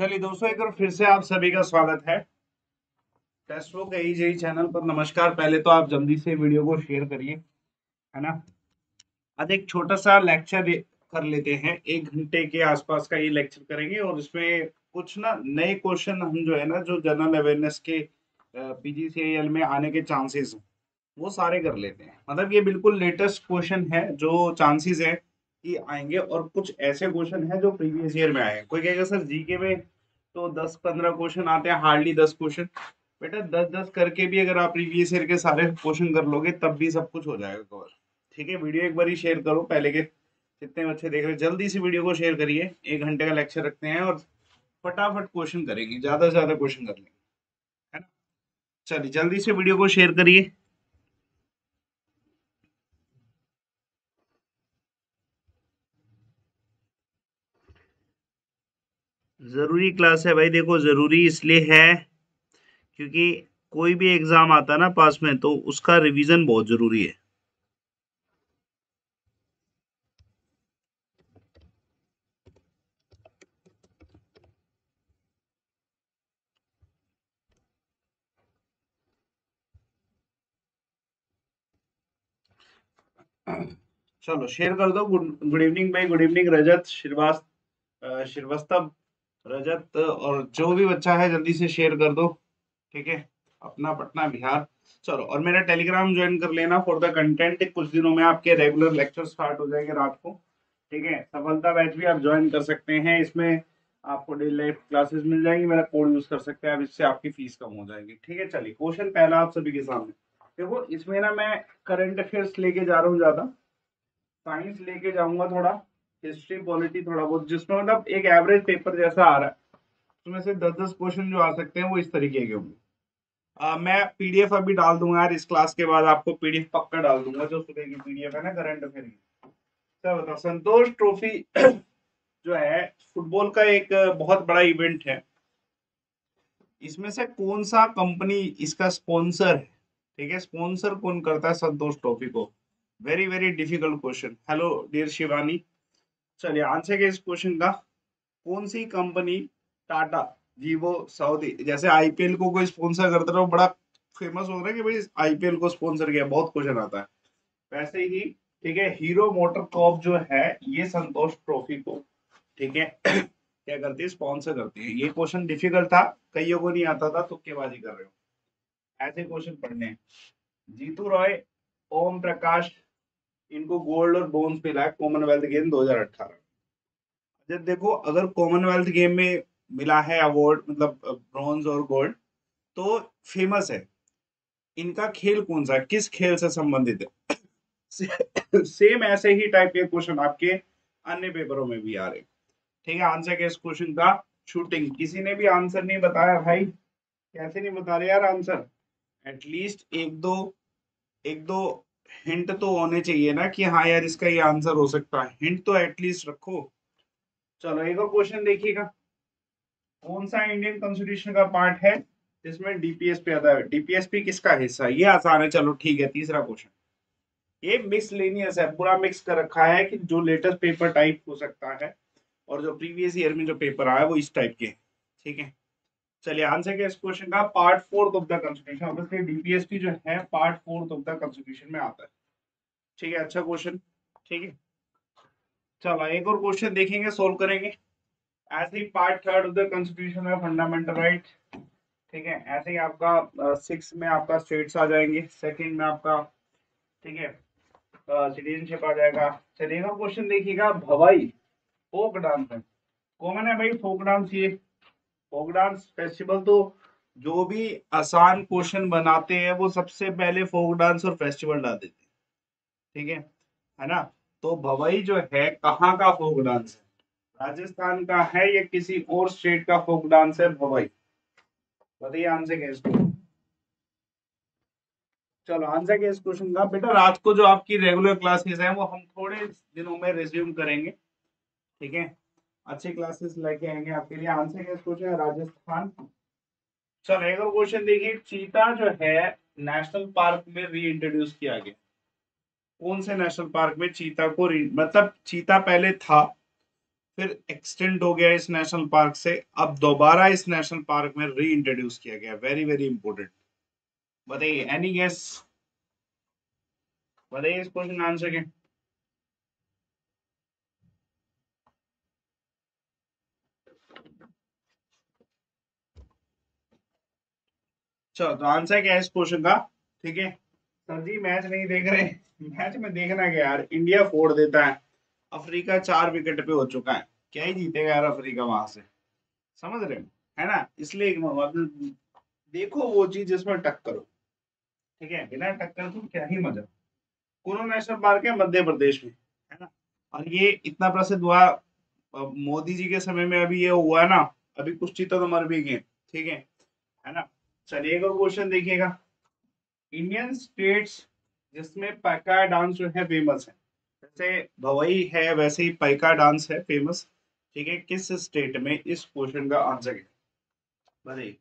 चलिए दोस्तों, एक बार फिर से आप सभी का स्वागत है टेस्ट बुक AEJE चैनल पर। नमस्कार। पहले तो आप जल्दी से वीडियो को शेयर करिए, है ना। आज एक छोटा सा लेक्चर कर लेते हैं, 1 घंटे के आसपास का ये लेक्चर करेंगे और इसमें कुछ ना नए क्वेश्चन हम जो है ना, जो जनरल अवेयरनेस के PGCL में आने के चांसेस हैं, वो सारे कर लेते हैं। मतलब ये बिल्कुल लेटेस्ट क्वेश्चन है जो चांसेस है कि आएंगे, और कुछ ऐसे क्वेश्चन है जो प्रीवियस ईयर में आए हैं। कोई कहेगा सर जीके में तो 10-15 क्वेश्चन आते हैं, हार्डली 10 क्वेश्चन। बेटा 10-10 करके भी अगर आप प्रीवियस ईयर के सारे क्वेश्चन कर लोगे तब भी सब कुछ हो जाएगा कवर। ठीक है, वीडियो एक बार ही शेयर करो। पहले के जितने बच्चे देख रहे हैं जल्दी से वीडियो को शेयर करिए। 1 घंटे का लेक्चर रखते हैं और फटाफट क्वेश्चन करेंगे, ज्यादा से ज्यादा क्वेश्चन कर लेंगे, है ना। चलिए जल्दी से वीडियो को शेयर करिए। जरूरी क्लास है भाई, देखो जरूरी इसलिए है क्योंकि कोई भी एग्जाम आता है ना पास में, तो उसका रिवीजन बहुत जरूरी है। चलो शेयर कर दो। गुड गुड इवनिंग भाई, गुड इवनिंग रजत श्रीवास्तव, रजत और जो भी बच्चा है जल्दी से शेयर कर दो। ठीक है, अपना पटना बिहार। चलो, और मेरा टेलीग्राम ज्वाइन कर लेना फॉर द कंटेंट। कुछ दिनों में आपके रेगुलर लेक्चर स्टार्ट हो जाएंगे रात को। ठीक है, सफलता बैच भी आप ज्वाइन कर सकते हैं। इसमें आपको डेली लाइफ क्लासेस मिल जाएंगी। मेरा कोड यूज कर सकते हैं आप, इससे आपकी फीस कम हो जाएगी। ठीक है, चलिए क्वेश्चन पहला आप सभी के सामने। देखो इसमें ना मैं करंट अफेयर्स लेके जा रहा हूँ, ज्यादा साइंस लेके जाऊंगा, थोड़ा हिस्ट्री पॉलिटी थोड़ा बहुत, जिसमें मतलब एक एवरेज पेपर जैसा आ रहा है। उसमें से 10-10 क्वेश्चन जो आ सकते हैं वो इस तरीके के होंगे। मैं पीडीएफ अभी डाल दूंगा यार, इस क्लास के बाद आपको पीडीएफ पक्का डाल दूंगा, जो सुबह की पीडीएफ है ना करंट अफेयर की। क्या बताओ, संतोष ट्रॉफी जो है फुटबॉल का एक बहुत बड़ा इवेंट है। इसमें से कौन सा कंपनी इसका स्पॉन्सर है? ठीक है, स्पॉन्सर कौन करता है संतोष ट्रॉफी को? Very very difficult question. Hello dear Shivani. चलिए आंसर के इस क्वेश्चन का, कौन सी कंपनी, टाटा, वीवो, सऊदी, जैसे आईपीएल को कोई स्पॉन्सर करता है वो बड़ा फेमस हो रहा है कि भाई आईपीएल को स्पॉन्सर किया, बहुत क्वेश्चन आता है। वैसे ही ठीक है, हीरो मोटर कॉर्प जो है ये संतोष ट्रॉफी को, ठीक है, क्या करती है, स्पॉन्सर करती है। ये क्वेश्चन डिफिकल्ट था, कईयों को नहीं आता था, तुक्केबाजी कर रहे हो। ऐसे क्वेश्चन पढ़ने हैं। जीतू रॉय, ओम प्रकाश, इनको गोल्ड और ब्रोंज मिला है कॉमनवेल्थ गेम 2018। जब देखो अगर कॉमनवेल्थ गेम में मिला है अवार्ड, मतलब ब्रॉन्ज और गोल्ड, तो फेमस है। इनका खेल कौन सा है, किस खेल से संबंधित है? सेम ऐसे ही टाइप के क्वेश्चन आपके अन्य पेपरों में भी आ रहे हैं। ठीक है, आंसर के इस क्वेश्चन का, शूटिंग। किसी ने भी आंसर नहीं बताया भाई, कैसे नहीं बता रहे यार आंसर? एटलीस्ट एक दो हिंट तो होने चाहिए ना कि हाँ यार इसका ये आंसर हो सकता है। हिंट तो एटलीस्ट रखो। चलो एक और क्वेश्चन देखिएगा। कौन सा इंडियन कॉन्स्टिट्यूशन का पार्ट है जिसमें डीपीएसपी आता है? डीपीएसपी किसका हिस्सा है? ये आसान है। चलो ठीक है, तीसरा क्वेश्चन। ये मिसलेनियस है, पूरा मिक्स कर रखा है कि जो लेटेस्ट पेपर टाइप हो सकता है और जो प्रीवियस ईयर में जो पेपर आया वो इस टाइप के। ठीक है, चलिए आंसर क्या इस क्वेश्चन का, part fourth of the constitution. Obviously DPSP जो है part fourth of the constitution में आता है। ठीक है, अच्छा क्वेश्चन। ठीक है, चलो एक और क्वेश्चन देखेंगे, सोल्व करेंगे। ऐसे ही part third of the constitution में फंडामेंटल राइट। ठीक है, ऐसे ही आपका 6 में आपका स्टेट्स आ जाएंगे, सेकंड में आपका, ठीक है, सिटीजनशिप आ जाएगा। चलिए क्वेश्चन देखिएगा, भवाई फोक डांस है, कॉमन है भाई फोक डांस। ये फोक डांस फेस्टिवल, तो जो भी आसान क्वेश्चन बनाते हैं वो सबसे पहले फोक डांस और फेस्टिवल डाल देते हैं। ठीक है ना। तो भवाई जो है कहाँ का फोक डांस है? राजस्थान का है या किसी और स्टेट का फोक डांस है भवाई? बताइए आंसर क्या है इसको। चलो आंसर क्या है इस क्वेश्चन का, बेटा रात को जो आपकी रेगुलर क्लासेस हैं वो हम थोड़े दिनों में रिज्यूम करेंगे। ठीक है, अच्छी क्लासेस लेके आएंगे आपके लिए। आंसर क्या क्वेश्चन है, राजस्थान। चलो एक और क्वेश्चन देखिए, चीता जो है नेशनल पार्क में री इंट्रोड्यूस किया गया, कौन से नेशनल पार्क में चीता को मतलब चीता पहले था फिर एक्सटेंड हो गया इस नेशनल पार्क से, अब दोबारा इस नेशनल पार्क में री इंट्रोड्यूस किया गया। Very very important. बताइए, एनी गेस? बताइए इस क्वेश्चन का आंसर क्या? चलो, तो आंसर क्या है इस क्वेश्चन का? ठीक है सर जी, मैच नहीं देख रहे? मैच में देखना क्या यार, इंडिया फोड़ देता है, अफ्रीका 4 विकेट पे हो चुका है, क्या ही जीतेगा यार अफ्रीका वहां से। समझ रहे हो? है ना, इसलिए मतलब देखो वो चीज जिसमें टक्कर हो। ठीक है, बिना टक्कर तो क्या ही मजा। कुल्लू नेशनल पार्क है मध्य प्रदेश में, है ना। और ये इतना प्रसिद्ध हुआ मोदी जी के समय में, अभी ये हुआ ना, अभी कुछ चीता तो मर भी गए। ठीक है ना। चलिए एक और क्वेश्चन देखिएगा। इंडियन स्टेट्स जिसमें पैका डांस जो है फेमस है, जैसे भवई है वैसे ही पैका डांस है फेमस। ठीक है, किस स्टेट में? इस क्वेश्चन का आंसर है, बताइए।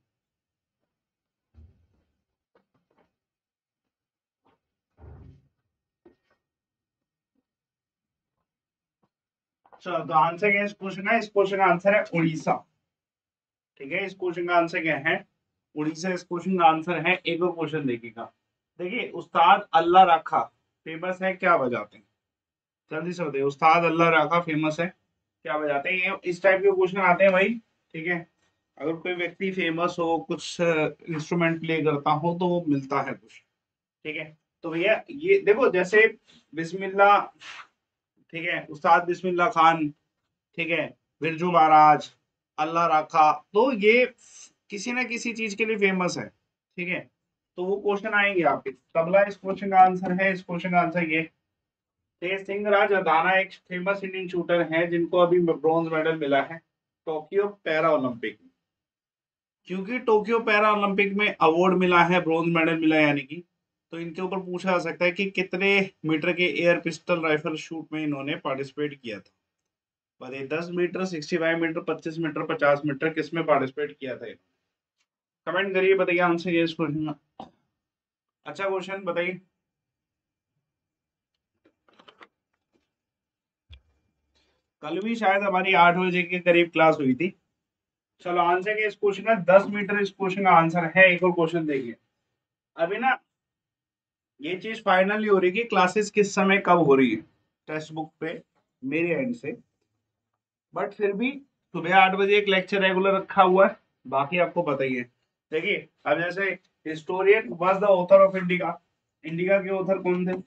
चलो, तो आंसर क्या है इस क्वेश्चन का? इस क्वेश्चन का आंसर है उड़ीसा। ठीक है, इस क्वेश्चन का आंसर क्या है? उड़ीसा इस क्वेश्चन का आंसर है। एक और क्वेश्चन देखिएगा। देखिए, उस्ताद अल्लाह राखा फेमस है, क्या बजाते हैं? जल्दी से बताइए, उस्ताद अल्लाह राखा फेमस है, क्या बजाते हैं? ये इस टाइप के क्वेश्चन आते हैं भाई। ठीक है, अगर कोई व्यक्ति फेमस हो, कुछ इंस्ट्रूमेंट प्ले करता हो, तो वो मिलता है कुछ। ठीक है, तो भैया ये देखो, जैसे बिस्मिल्लाह, ठीक है, उस्ताद बिस्मिल्लाह खान, ठीक है, बिरजू महाराज, अल्लाह राखा, तो ये किसी ना किसी चीज के लिए फेमस है। ठीक है, तो वो क्वेश्चन आएंगे आपके। तबला इस क्वेश्चन का आंसर है। इस क्वेश्चन का आंसर ये। तेज सिंह राज अदाना एक फेमस इंडियन शूटर है जिनको अभी ब्रॉन्ज मेडल मिला है टोक्यो पैरा ओलंपिक में। क्योंकि टोक्यो पैरा ओलंपिक में अवार्ड मिला है, ब्रॉन्ज मेडल मिला है यानी कि, तो इनके ऊपर पूछा जा सकता है कि कितने मीटर के एयर पिस्टल राइफल शूट में इन्होंने पार्टिसिपेट किया था। बताइए, 10 मीटर, 65 मीटर, 25 मीटर, 50 मीटर, किस में पार्टिसिपेट किया था? कमेंट करिए, बताइए आंसर ये इस क्वेश्चन का। अच्छा क्वेश्चन, बताइए। कल भी शायद हमारी 8 बजे के करीब क्लास हुई थी। चलो, आंसर के इस क्वेश्चन का 10 मीटर इस क्वेश्चन का आंसर है। एक और क्वेश्चन देखिए। अभी ना ये चीज फाइनल नहीं हो रही कि क्लासेस किस समय कब हो रही है टेक्स्ट बुक पे, मेरे एंड से। बट फिर भी सुबह 8 बजे एक लेक्चर रेगुलर रखा हुआ है। बाकी आपको पता ही है। देखिए, अब जैसे historian was the author of Indica, Indica के ऑथर कौन थे?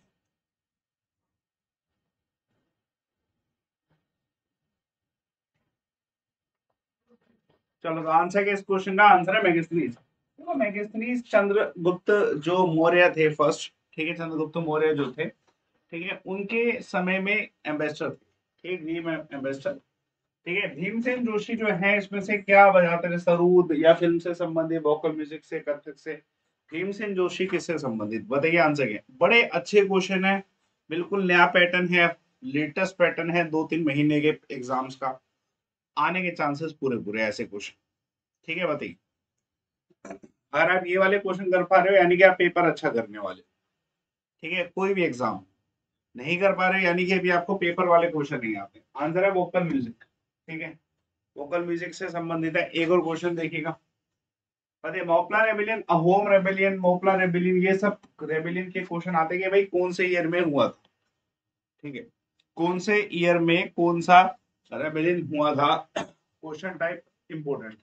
चलो, तो आंसर के इस क्वेश्चन का आंसर है मैगस्थनीज। देखो, मैगस्थनीज चंद्रगुप्त जो मौर्य थे फर्स्ट, ठीक है, चंद्रगुप्त मौर्य जो थे, ठीक है, उनके समय में एम्बेसडर थे। ठीक, भीम एम्बेसडर। ठीक है, भीमसेन जोशी जो है इसमें से क्या बजाते थे? सरूद या फिल्म से संबंधित, वोकल म्यूजिक से, कथक से? भीमसेन जोशी किससे संबंधित? बताइए आंसर क्या है। बड़े अच्छे क्वेश्चन है, बिल्कुल नया पैटर्न है, लेटेस्ट पैटर्न है 2-3 महीने के एग्जाम्स का, आने के चांसेस पूरे पूरे ऐसे क्वेश्चन। ठीक है, बताइए। अगर आप ये वाले क्वेश्चन कर पा रहे हो यानी कि आप पेपर अच्छा करने वाले। ठीक है, कोई भी एग्जाम नहीं कर पा रहे हो यानी कि अभी आपको पेपर वाले क्वेश्चन नहीं आते। आंसर है वोकल म्यूजिक। ठीक है, वोकल म्यूजिक से संबंधित है। एक और क्वेश्चन देखिएगा। बताइए, Moplah rebellion, Ahom rebellion, Moplah rebellion, ये सब रेबिलियन के क्वेश्चन आते हैं कि भाई कौन से ईयर में हुआ था। ठीक है, कौन से ईयर में कौन सा रेबिलियन हुआ था, क्वेश्चन टाइप इंपोर्टेंट।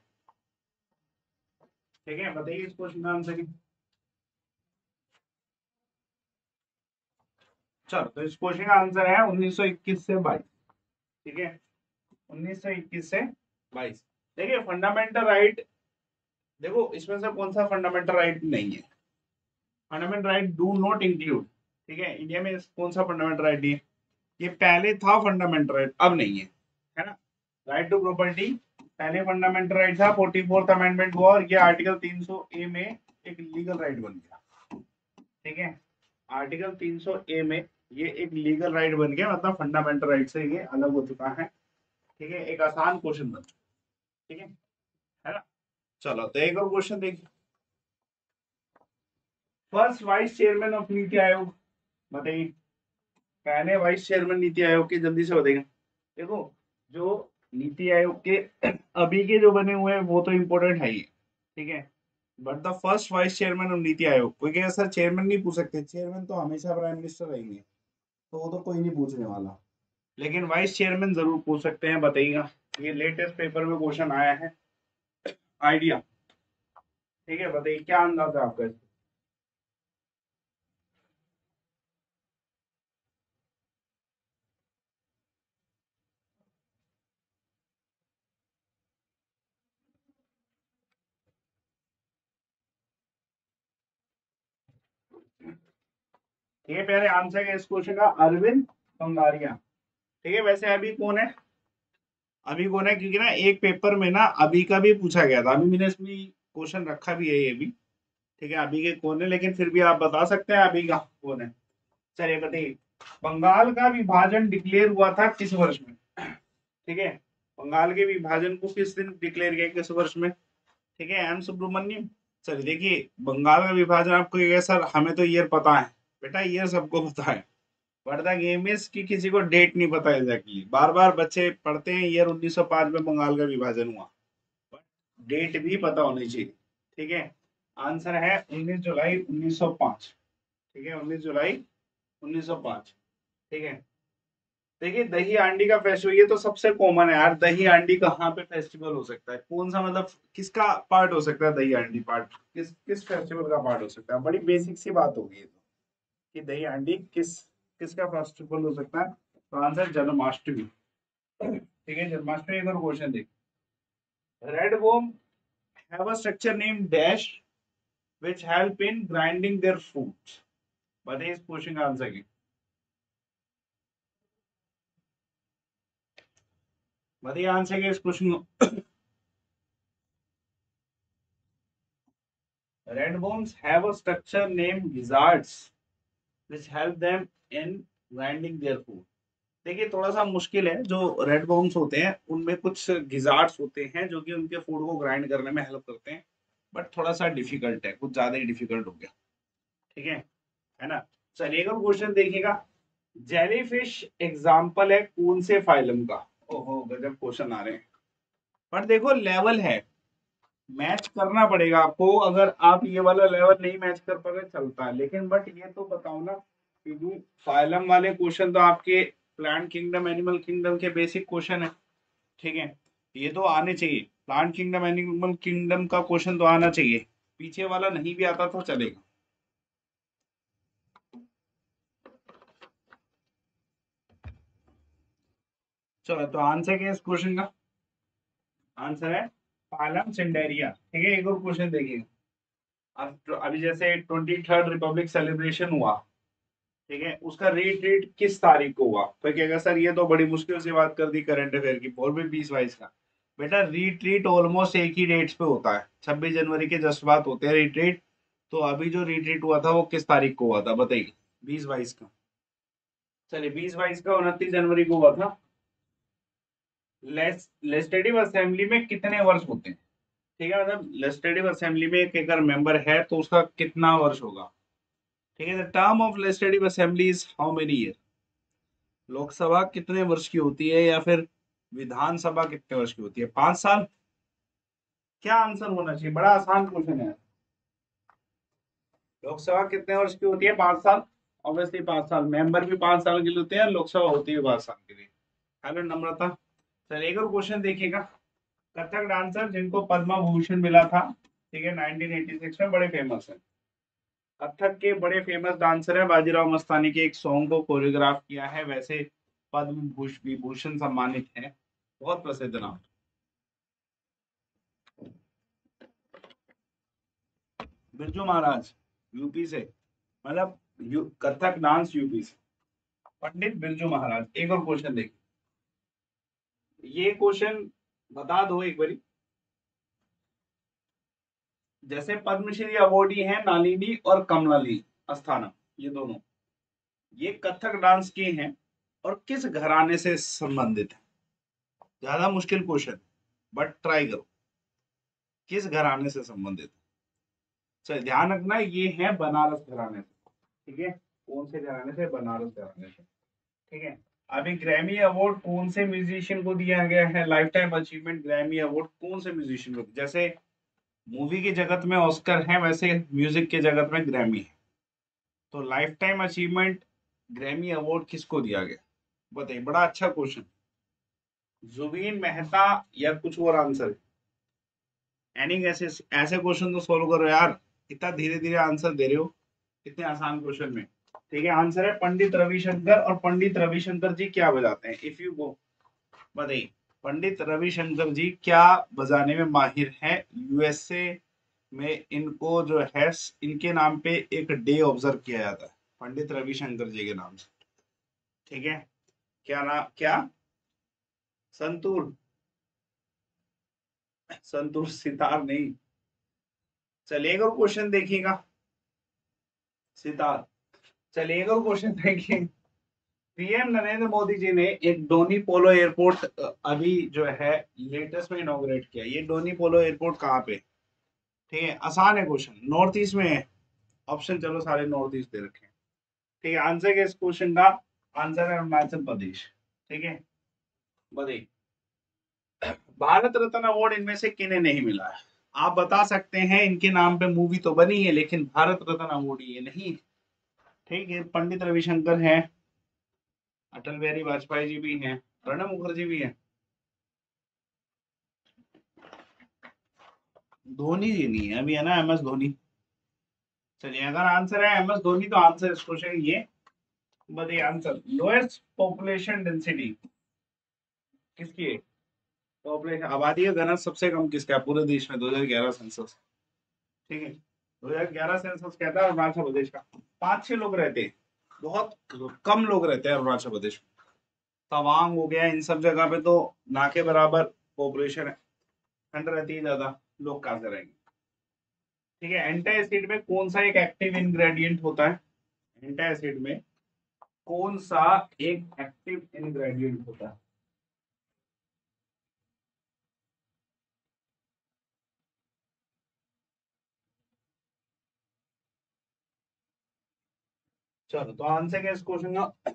ठीक है, बताइए इस क्वेश्चन का आंसर। चलो, तो इस क्वेश्चन का आंसर है 1921 से 22। ठीक है, 1921 से 22। देखिए, फंडामेंटल राइट, देखो इसमें से कौन सा फंडामेंटल राइट नहीं है? Fundamental right do not include. ठीक है, इंडिया में कौन सा फंडामेंटल राइट नहीं है? ये पहले था फंडामेंटल राइट, अब नहीं है, है ना। राइट टू प्रॉपर्टी पहले फंडामेंटल राइट था, 44th अमेंडमेंट हुआ और ये आर्टिकल 300 ए में एक लीगल राइट बन गया। ठीक है, आर्टिकल 300 ए में ये एक लीगल राइट बन गया, मतलब फंडामेंटल राइट से ये अलग हो चुका है। ठीक है, एक आसान क्वेश्चन बन। ठीक है ना। चलो, तो एक और क्वेश्चन देखिए। First vice chairman of NITI आयोग, बताइए। पहले वाइस चेयरमैन नीति आयोग के, जल्दी से बताइए। देखो, जो नीति आयोग के अभी के जो बने हुए हैं वो तो इम्पोर्टेंट है ही, ठीक है। But the first vice chairman of NITI Aayog, कोई कहेगा सर चेयरमैन नहीं पूछ सकते, चेयरमैन तो हमेशा प्राइम मिनिस्टर रहेंगे, तो वो तो कोई नहीं पूछने वाला, लेकिन वाइस चेयरमैन जरूर पूछ सकते हैं, बताइएगा। ये लेटेस्ट पेपर में क्वेश्चन आया है, आइडिया, ठीक है। बताइए क्या अंदाजा है आपका इसका? ठीक है प्यारे, आंसर है इस क्वेश्चन का अरविंद पंगारिया। ठीक है, वैसे अभी कौन है, अभी कौन है, क्योंकि ना एक पेपर में ना अभी का भी पूछा गया था, अभी मैंने इसमें क्वेश्चन रखा भी है ये भी, ठीक है। अभी के कौन है, लेकिन फिर भी आप बता सकते हैं अभी का कौन है। चलिए बताइए, बंगाल का विभाजन डिक्लेयर हुआ था किस वर्ष में, ठीक है। बंगाल के विभाजन को किस दिन डिक्लेयर किया, किस वर्ष में, ठीक है। एम सुब्रमण्यम। चलिए देखिए, बंगाल का विभाजन आपको ये, सर हमें तो ईयर पता है, बेटा ईयर सबको पता है, बट द गेम इज कि किसी को डेट नहीं पता एग्जैक्टली। बार बार बच्चे पढ़ते हैं ईयर 1905 में बंगाल का विभाजन हुआ, बट डेट भी पता होनी चाहिए, ठीक है। आंसर है 19 जुलाई 1905, ठीक है, 19 जुलाई 1905, ठीक है। देखिए दही हांडी का फेस्टिवल, ये तो सबसे कॉमन है यार, दही हांडी कहाँ पे फेस्टिवल हो सकता है, कौन सा मतलब किसका पार्ट हो सकता है, दही हांडी पार्ट किस किस फेस्टिवल का पार्ट हो सकता है, बड़ी बेसिक सी बात होगी ये तो, कि दही हांडी किसका फेस्टिवल हो सकता है। तो आंसर जन्माष्टमी, ठीक है, जन्माष्टमी। एक और क्वेश्चन देख, red worm have a structure name dash which help in grinding their foods, बताइए इस क्वेश्चन का आंसर क्या, बताइए आंसर क्या इस question. Red worms have a structure named gizzards which help them in grinding their food। देखिए थोड़ा सा मुश्किल है, जो रेड worms होते हैं उनमें कुछ गिजार्ड्स होते हैं जो कि उनके फूड को ग्राइंड करने में हेल्प करते हैं, बट थोड़ा सा डिफिकल्ट है, कुछ ज्यादा ही डिफिकल्ट हो गया, ठीक है ना। चलिए एक और क्वेश्चन देखिएगा, जेलीफिश एग्जाम्पल है कौन से फाइलम का। ओहो गजब क्वेश्चन आ रहे हैं, पर देखो लेवल है, मैच करना पड़ेगा आपको, अगर आप ये वाला लेवल नहीं मैच कर पाए चलता है, लेकिन बट ये तो बताओ ना, क्योंकि फाइलम वाले क्वेश्चन तो आपके प्लांट किंगडम एनिमल किंगडम के बेसिक क्वेश्चन है, ठीक है। ये तो आने चाहिए, प्लांट किंगडम एनिमल किंगडम का क्वेश्चन तो आना चाहिए, पीछे वाला नहीं भी आता तो चलेगा। चलो तो आंसर क्या है इस क्वेश्चन का, आंसर है पालम सिंडेरिया, ठीक है। एक और क्वेश्चन देखिए, अब अभी जैसे 23rd रिपब्लिक सेलिब्रेशन हुआ, ठीक है, उसका रीट्रीट किस तारीख को हुआ, तो कहेगा सर ये तो बड़ी मुश्किल से बात कर दी करंट अफेयर की, और भी 20-22 का। बेटा रीट्रीट ऑलमोस्ट एक ही डेट्स पे होता है, 26 जनवरी के जस्ट बाद होते हैं रीट्रीट, तो अभी जो रीट्रीट हुआ था वो किस तारीख को हुआ था बताइए, 20-22 का। चलिए 20-22 का 29 जनवरी को हुआ था। लेजिस्लेटिव असेंबली में कितने वर्ष होते हैं, ठीक है, मतलब लेजिस्लेटिव असेंबली में एक अगर मेंबर है तो उसका कितना वर्ष होगा, ठीक है। The term of legislative assembly is how many year, Lok Sabha कितने वर्ष की होती है या फिर विधानसभा कितने वर्ष की होती है, 5 साल। क्या आंसर होना चाहिए, बड़ा आसान क्वेश्चन है। लोकसभा कितने वर्ष की होती है, 5 साल, ऑब्वियसली 5 साल, मेंबर भी 5 साल के लिए होते हैं, लोकसभा होती है 5 साल के लिए। हेलो नम्रता। चलिए एक और क्वेश्चन देखिएगा, कथक डांसर जिनको पद्म भूषण मिला था, ठीक है, 1986 में, बड़े फेमस है, कथक के बड़े फेमस डांसर है, बाजीराव मस्तानी के एक सॉन्ग को कोरियोग्राफ किया है, वैसे पद्म विभूषण सम्मानित है, बहुत प्रसिद्ध नाम। बिरजू महाराज, यूपी से, मतलब कथक डांस यूपी से, पंडित बिरजू महाराज। एक और क्वेश्चन देखिए, ये क्वेश्चन बता दो एक बारी, जैसे पद्मश्री अवॉर्डी हैं नालिनी और कमलाली अस्थाना, ये दोनों, ये कथक डांस के हैं और किस घराने से संबंधित है, ज्यादा मुश्किल क्वेश्चन, बट ट्राई करो, किस घराने से संबंधित है। चलिए ध्यान रखना ये है बनारस घराने से, ठीक है, कौन से घराने से, बनारस घराने से, ठीक है। अभी ग्रैमी अवार्ड कौन से म्यूजिशियन को दिया गया है, lifetime achievement Grammy award कौन से म्यूजिशियन को, जैसे मूवी की जगत में ऑस्कर है वैसे म्यूजिक के जगत में ग्रैमी है, तो lifetime achievement Grammy award किसको दिया गया, बताइए। बड़ा अच्छा क्वेश्चन, जुबीन मेहता या कुछ और आंसर, यानी ऐसे ऐसे क्वेश्चन तो सोल्व करो यार, इतना धीरे धीरे आंसर दे रहे हो इतने आसान क्वेश्चन में। ठीक है, आंसर है पंडित रविशंकर, और पंडित रविशंकर जी क्या बजाते हैं, इफ यू गो, बताइए पंडित रविशंकर जी क्या बजाने में माहिर हैं। यूएसए में इनको जो है इनके नाम पे एक डे ऑब्जर्व किया जाता है पंडित रविशंकर जी के नाम से। ठीक है, क्या नाम, क्या, संतूर, संतूर सितार नहीं, चलिए एक और क्वेश्चन देखिएगा, सितार, चलिए एक और क्वेश्चन देखिए। पीएम नरेंद्र मोदी जी ने एक डोनी पोलो एयरपोर्ट अभी जो है लेटेस्ट में इनॉग्रेट किया, ये डोनी पोलो एयरपोर्ट कहाँ पे, ठीक है, आसान है क्वेश्चन, नॉर्थ ईस्ट में है, ऑप्शन चलो सारे नॉर्थ ईस्ट दे रखे हैं। ठीक है, आंसर क्या इस क्वेश्चन का, आंसर है अरुणाचल प्रदेश। ठीक है, बताइए भारत रत्न अवार्ड इनमें से किन्हें नहीं मिला है, आप बता सकते हैं, इनके नाम पे मूवी तो बनी है लेकिन भारत रत्न अवार्ड ये नहीं। ठीक है, पंडित रविशंकर हैं, अटल बिहारी वाजपेयी जी भी हैं, प्रणब मुखर्जी भी हैं, धोनी जी नहीं है अभी, है ना, एम एस धोनी। चलिए अगर आंसर है एम एस धोनी तो आंसर इस क्वेश्चन ये, बताइए आंसर, लोएस्ट पॉपुलेशन डेंसिटी किसकी है, पॉपुलेशन आबादी का घनत्व सबसे कम किसका है पूरे देश में 2011 सेंसस। ठीक है, 2011 सेंसस कहता है अरुणाचल प्रदेश का, 5-6 लोग रहते हैं, बहुत कम लोग रहते हैं अरुणाचल प्रदेश में, तवांग हो गया, इन सब जगह पे तो ना के बराबर पॉपुलेशन है, ठंड रहती है ज्यादा, लोग कहाँ से रहेंगे। ठीक है, एंटासिड में कौन सा एक एक्टिव इंग्रेडिएंट होता है, एंटासिड में कौन सा एक एक्टिव इंग्रेडिएंट होता है। चलो तो आंसर क्या इस क्वेश्चन का,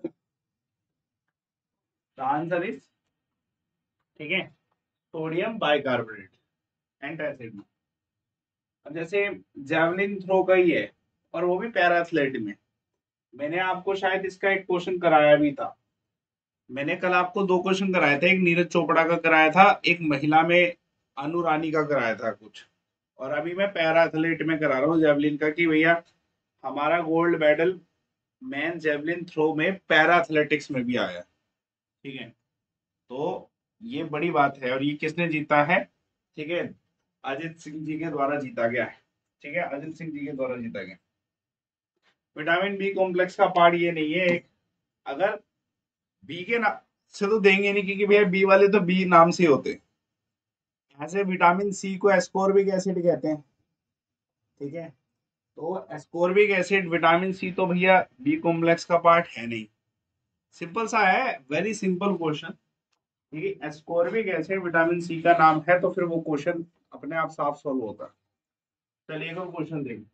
आंसर इज, ठीक है, सोडियम बाइकार्बोनेट, एंटासिड में। अब जैसे जैवलिन थ्रो का ही है, और वो भी पैरा एथलेट में, मैंने आपको शायद इसका एक क्वेश्चन कराया भी था, मैंने कल आपको 2 क्वेश्चन कराए थे, एक नीरज चोपड़ा का कराया था, एक महिला में अनु रानी का कराया था कुछ, और अभी मैं पैरा एथलीट में करा रहा हूँ जेवलिन का, कि भैया हमारा gold medal man javelin throw में पैरा एथलेटिक्स में भी आया। ठीक है, तो ये बड़ी बात है, और ये किसने जीता है, ठीक है, अजित सिंह जी के द्वारा जीता गया है। ठीक है, अजित सिंह जी के द्वारा जीता गया। विटामिन बी कॉम्प्लेक्स का पार्ट ये नहीं है एक, अगर बी के नाम से तो देंगे नहीं, क्योंकि भैया बी वाले तो बी नाम से होते हैं, ऐसे विटामिन सी को एस्कोर्बिक एसिड कहते हैं। ठीक है, तो एस्कोर्बिक एसिड विटामिन सी तो भैया बी कॉम्प्लेक्स का पार्ट है नहीं, सिंपल सा है, वेरी सिंपल क्वेश्चन। ठीक है, एस्कोर्बिक एसिड विटामिन सी का नाम है, तो फिर वो क्वेश्चन अपने आप साफ सॉल्व होता है। चलिए एक और क्वेश्चन देखिए,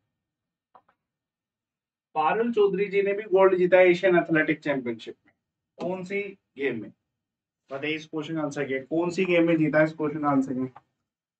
पारुल चौधरी जी ने भी गोल्ड जीता है एशियन एथलेटिक चैंपियनशिप में, कौन सी गेम में, बताइए इस क्वेश्चन का आंसर क्या है? कौन सी गेम में जीता है, इस क्वेश्चन का आंसर क्या है?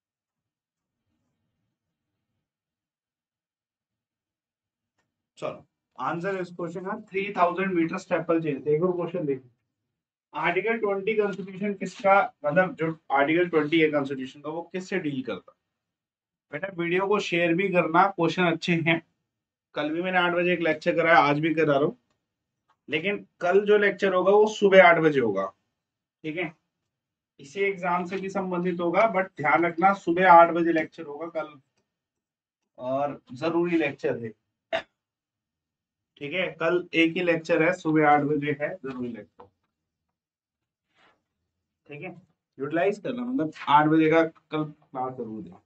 चलो आंसर इस क्वेश्चन का 3000 मीटर स्टेपल चेज। एक और क्वेश्चन देखिए, आर्टिकल 20 कॉन्स्टिट्यूशन किसका, मतलब जो आर्टिकल 20 है कॉन्स्टिट्यूशन का, वो किससे डील करता है। बेटा वीडियो को शेयर भी करना, क्वेश्चन अच्छे हैं, कल भी मैंने 8 बजे एक लेक्चर कराया, आज भी करा रहा हूँ, लेकिन कल जो लेक्चर होगा वो सुबह 8 बजे होगा। ठीक है, इसी एग्जाम से भी संबंधित होगा, बट ध्यान रखना सुबह 8 बजे लेक्चर होगा कल, और जरूरी लेक्चर है। ठीक है, कल एक ही लेक्चर है, सुबह 8 बजे है जरूरी लेक्चर। ठीक है, यूटिलाइज करना, मतलब 8 बजे का कल क्लास जरूर है।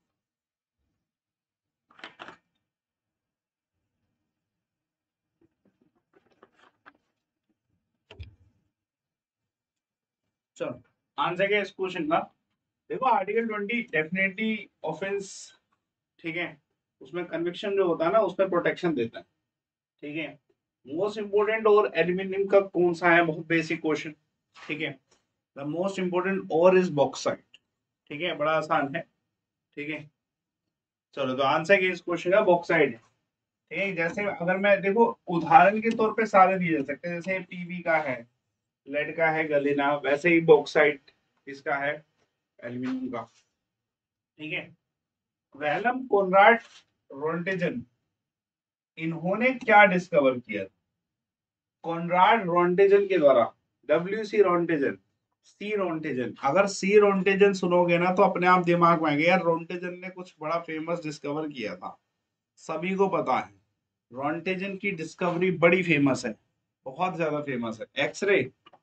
चलो आंसर क्या है इस क्वेश्चन का, देखो आर्टिकल 20 डेफिनेटली ऑफेंस, ठीक है, उसमें कन्विक्शन जो होता है ना उसमें प्रोटेक्शन देता है। ठीक है, मोस्ट इंपोर्टेंट और एल्यूमिनियम का कौन सा है, बहुत बेसिक क्वेश्चन, ठीक है। The most important ore is bauxite. ठीक है, बड़ा आसान है। ठीक है, चलो तो आंसर के इस क्वेश्चन का बॉक्साइट है। ठीक है, जैसे अगर मैं देखो उदाहरण के तौर पे सारे दिए जा सकते हैं, जैसे पीवी का है, लेड का है, गलेना, वैसे ही बॉक्साइट इसका है, एल्यूमिनियम का। ठीक है, वेलम कोनराड रोंटेजन, इन्होंने क्या डिस्कवर किया? कॉनराड रोंटेजन के द्वारा, डब्ल्यू सी रोंटेजन, सी रोंटेजन। अगर सी रोंटेजन सुनोगे ना तो अपने आप दिमाग में आएगा यार रोंटेजन ने कुछ बड़ा फेमस डिस्कवर किया था, सभी को पता है। रोंटेजन की डिस्कवरी बड़ी फेमस है, बहुत ज्यादा फेमस है। एक्सरे,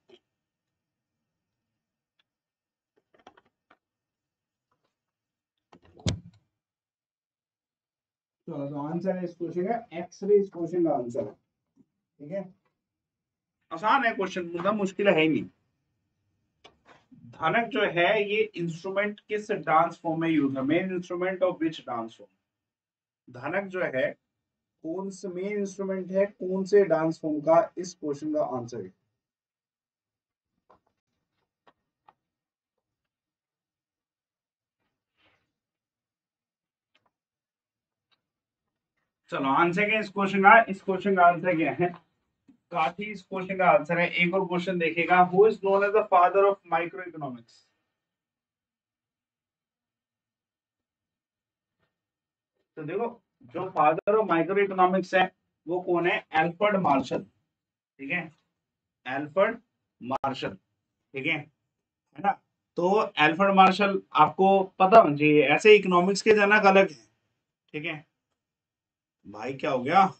तो आंसर है इस क्वेश्चन का एक्सरे, इस क्वेश्चन का आंसर है। ठीक है, आसान है क्वेश्चन, मतलब मुश्किल है ही नहीं। धनक जो है ये इंस्ट्रूमेंट किस डांस फॉर्म में यूज है? Main instrument of which dance form? धनक जो है कौन से मेन इंस्ट्रूमेंट है, कौन से डांस फॉर्म का? इस क्वेश्चन का आंसर है। चलो आंसर क्या इस क्वेश्चन का? इस क्वेश्चन का आंसर क्या है? काफी इस क्वेश्चन का आंसर है। एक और क्वेश्चन देखिएगा, who is known as the father of micro economics? तो देखो, जो फादर ऑफ माइक्रो इकोनॉमिक्स है वो कौन है? Alfred Marshall. ठीक है, एल्फ्रेड मार्शल। ठीक है ना? तो एल्फ्रेड मार्शल आपको पता होना चाहिए, ऐसे इकोनॉमिक्स के जनक अलग है। ठीक है भाई, क्या हो गया?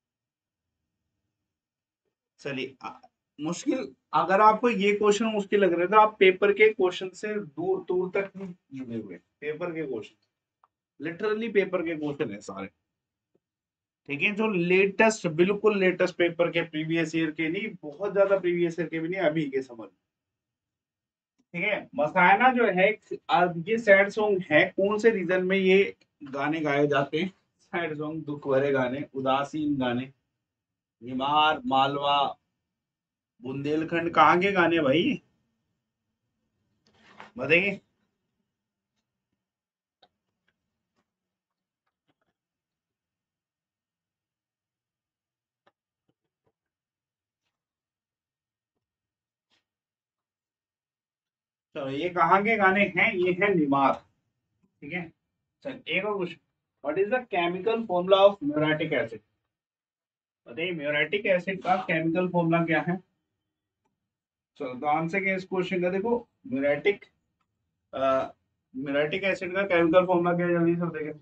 चलिए मुश्किल, अगर आपको ये क्वेश्चन मुश्किल लग रहे हैं तो आप पेपर के क्वेश्चन से दूर दूर तक नहीं जुड़े हुए। पेपर के क्वेश्चन, लिटरली पेपर के क्वेश्चन है सारे। ठीक है, जो लेटेस्ट, बिल्कुल लेटेस्ट पेपर के, प्रीवियस ईयर के नहीं, बहुत ज्यादा प्रीवियस ईयर के भी नहीं, अभी के समझ। ठीक है, मसायना जो है, ये सैड सॉन्ग है, कौन से रीजन में ये गाने गाए जाते हैं? सैड सॉन्ग, दुख भरे गाने, उदासीन गाने, बीमार, मालवा, बुंदेलखंड, कहाँ के गाने भाई, बताइए। चलो ये कहाँ के गाने हैं? ये है निमार। ठीक है, चल एक और question, what is the chemical formula of muriatic acid? बताइए, म्यूरेटिक एसिड का केमिकल फॉर्मूला क्या है? चलो तो आंसर क्या है इस क्वेश्चन का? देखो, म्यूरेटिक म्यूरेटिक एसिड का केमिकल फॉर्मूला क्या है, जल्दी से देखें।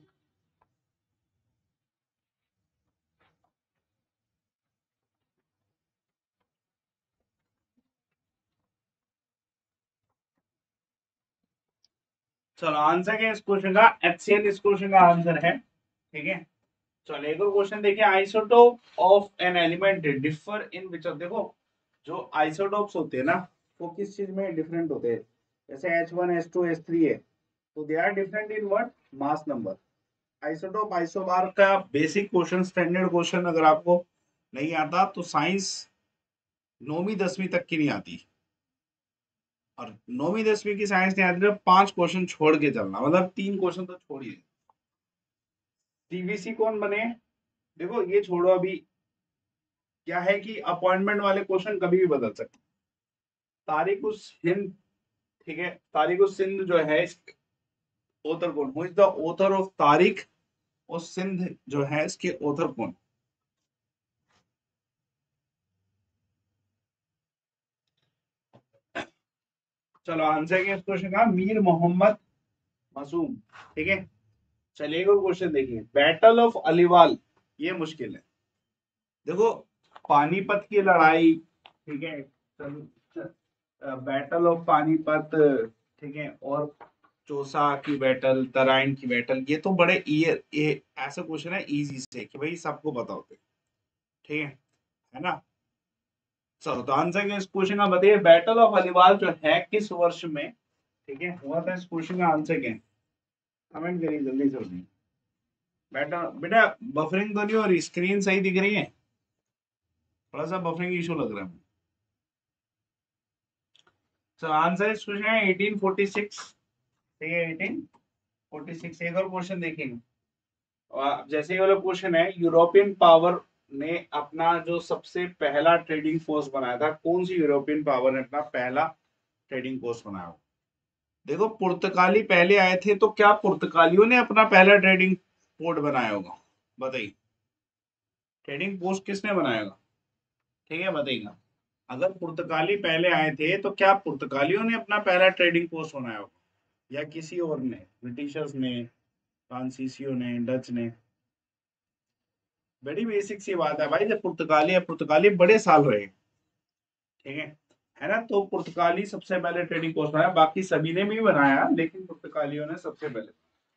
चलो आंसर क्या है इस क्वेश्चन का? HCl इस क्वेश्चन का आंसर है। ठीक है, चलो एक और क्वेश्चन देखिए, isotope of an element differ in which of? देखो, जो आइसोटोप्स होते हैं ना, वो किस चीज में डिफरेंट होते हैं? जैसे H1 H2 H3 है, तो they are different in what? Mass number. Isotope isobar का बेसिक क्वेश्चन, स्टैंडर्ड क्वेश्चन अगर आपको नहीं आता तो साइंस 9वीं 10वीं तक की नहीं आती, और 9वीं 10वीं की साइंस नहीं आती तो 5 क्वेश्चन छोड़ के चलना, मतलब 3 क्वेश्चन तो छोड़िए। सीबीसी कौन बने? देखो ये छोड़ो अभी, क्या है कि अपॉइंटमेंट वाले क्वेश्चन कभी भी बदल सकते। तारिक उस हिंद, ठीक है, तारिक उस सिंध जो है, ऑथर कौन? Who is the author of Tarikh us Sindh जो है, इसके ऑथर कौन? चलो आंसर क्या इस क्वेश्चन का? मीर मोहम्मद मासूम। ठीक है, चलिए एक और क्वेश्चन देखिए, बैटल ऑफ अलीवाल, ये मुश्किल है। देखो, पानीपत की लड़ाई, ठीक है, बैटल ऑफ पानीपत, ठीक है, और चौसा की बैटल, तराइन की बैटल, ये तो बड़े ये ऐसा क्वेश्चन है इजी से कि भाई सबको पता होते हैं। ठीक है ना? चलो तो आंसर क्या इस क्वेश्चन का? बताइए, बैटल ऑफ अलीवाल जो है किस वर्ष में, ठीक है, हुआ था? इस क्वेश्चन का आंसर क्या है? कमेंट करिए जल्दी से जल्दी। बेटा बेटा, बफरिंग तो नहीं हो रही? स्क्रीन सही दिख रही है? थोड़ा सा बफरिंग इशू लग रहा है। So आंसर इस क्वेश्चन है 1846। ठीक है 1846। एक और क्वेश्चन देखेंगे। जैसे ये वाला क्वेश्चन है, यूरोपियन पावर ने अपना जो सबसे पहला ट्रेडिंग पोस्ट बनाया था, कौन सी यूरोपियन पावर ने अपना पहला ट्रेडिंग पोस्ट बनाया? देखो पुर्तगाली पहले आए थे, तो क्या पुर्तगालियों ने अपना पहला ट्रेडिंग पोर्ट बनाया होगा? बताइए, ट्रेडिंग पोस्ट किसने बनाया होगा? ठीक है बताइएगा। अगर पुर्तगाली पहले आए थे तो क्या पुर्तगालियों ने अपना पहला ट्रेडिंग पोस्ट बनाया होगा, या किसी और ने, ब्रिटिशर्स ने, फ्रांसीसियों ने, डच ने? बड़ी बेसिक सी बात है भाई, जब पुर्तगाली है, पुर्तगाली बड़े साल रहे, ठीक है ना? तो पुर्तगाली सबसे पहले ट्रेडिंग पोस्ट बनाया, बाकी सभी ने भी बनाया, लेकिन पुर्तगालियों ने सबसे पहले।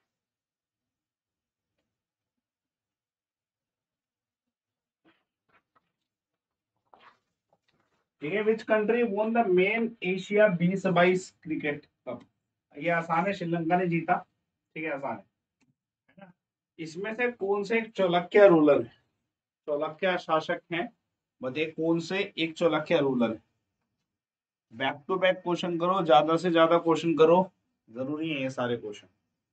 ठीक है, which country won the men Asia 2022 cricket cup? ये आसान है, श्रीलंका ने जीता। ठीक है, आसान है ना? इसमें से कौन से एक चाणक्य रूलर है, चाणक्य शासक हैं? बताइए कौन से एक चाणक्य रूलर है? बैक टू बैक क्वेश्चन करो, ज्यादा से ज्यादा क्वेश्चन करो, जरूरी है ये सारे क्वेश्चन।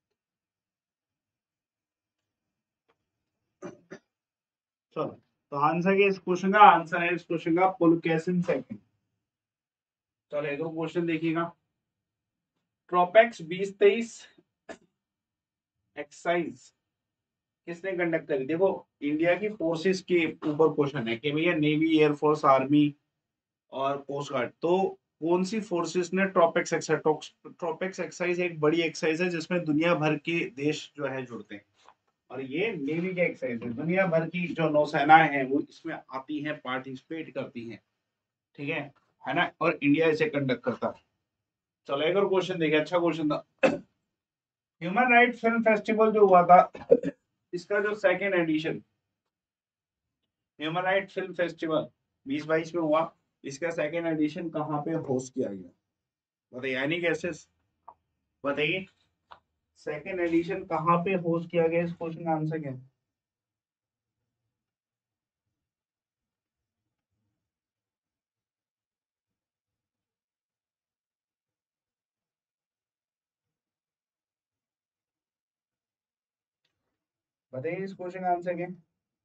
चलो, तो आंसर है इस क्वेश्चन का, आंसर है इस क्वेश्चन का पुलकेशिन सेकंड। चलो एक और क्वेश्चन देखिएगा। ट्रोपेक्स 2023 एक्सरसाइज किसने कंडक्ट करी? देखो, इंडिया की फोर्सेस के ऊपर क्वेश्चन है कि भैया नेवी, एयरफोर्स, आर्मी और कोस्ट गार्ड, तो कौन सी फोर्सेस ने ट्रोपेक्स एक्सरसाइज? ट्रोपेक्स एक्सरसाइज एक बड़ी एक्सरसाइज है जिसमें दुनिया भर के देश जो है जुड़ते हैं, और ये नेवी की एक्सरसाइज है। दुनिया भर की जो नौसेनाएं हैं वो इसमें आती हैं, पार्टिसिपेट करती हैं। ठीक है ना? और इंडिया इसे कंडक्ट करता है। चलो एक और क्वेश्चन देखिए, अच्छा क्वेश्चन था। ह्यूमन राइट फिल्म फेस्टिवल जो हुआ था, इसका जो second edition, human right film festival 2022 में हुआ, इसका सेकेंड एडिशन कहाँ पे होस्ट किया गया? बताइए, एनी गेसेस? बताइए, सेकेंड एडिशन कहाँ पे होस्ट किया गया? इस क्वेश्चन का आंसर क्या है? बताइए इस क्वेश्चन का आंसर क्या है?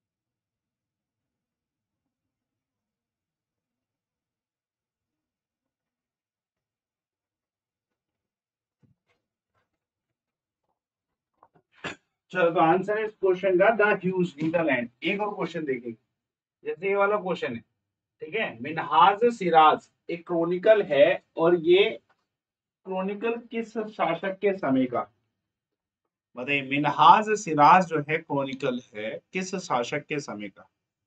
चलो, तो आंसर है इस क्वेश्चन का द ह्यूज, नीदरलैंड। एक और क्वेश्चन देखेंगे, जैसे ये वाला क्वेश्चन है। ठीक है, मिनहाज सिराज एक क्रोनिकल है, और ये क्रोनिकल किस शासक के समय का? बताइए, मिनहाज सिराज जो है क्रोनिकल है, किस शासक के समय का?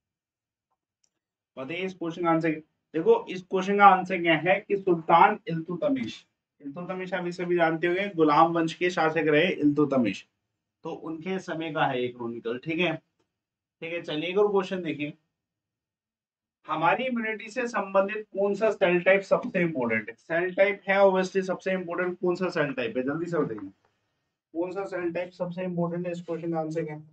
बताइए इस क्वेश्चन का आंसर। देखो, इस क्वेश्चन का आंसर क्या है कि सुल्तान इल्तुतमिश। इल्तुतमिश अभी सभी जानते होंगे, गुलाम वंश के शासक रहे इल्तुतमिश, तो उनके समय का है ये क्रोनिकल। ठीक है, ठीक है। चलिए एक और क्वेश्चन देखिए। हमारी इम्यूनिटी से संबंधित कौन सा सेल टाइप सबसे इंपॉर्टेंट है? सेल टाइप है ऑब्वियसली सबसे इंपॉर्टेंट, कौन सा सेल टाइप है? जल्दी से बताइए, कौन सा सेल टाइप सबसे इंपॉर्टेंट है? इस क्वेश्चन का आंसर क्या है?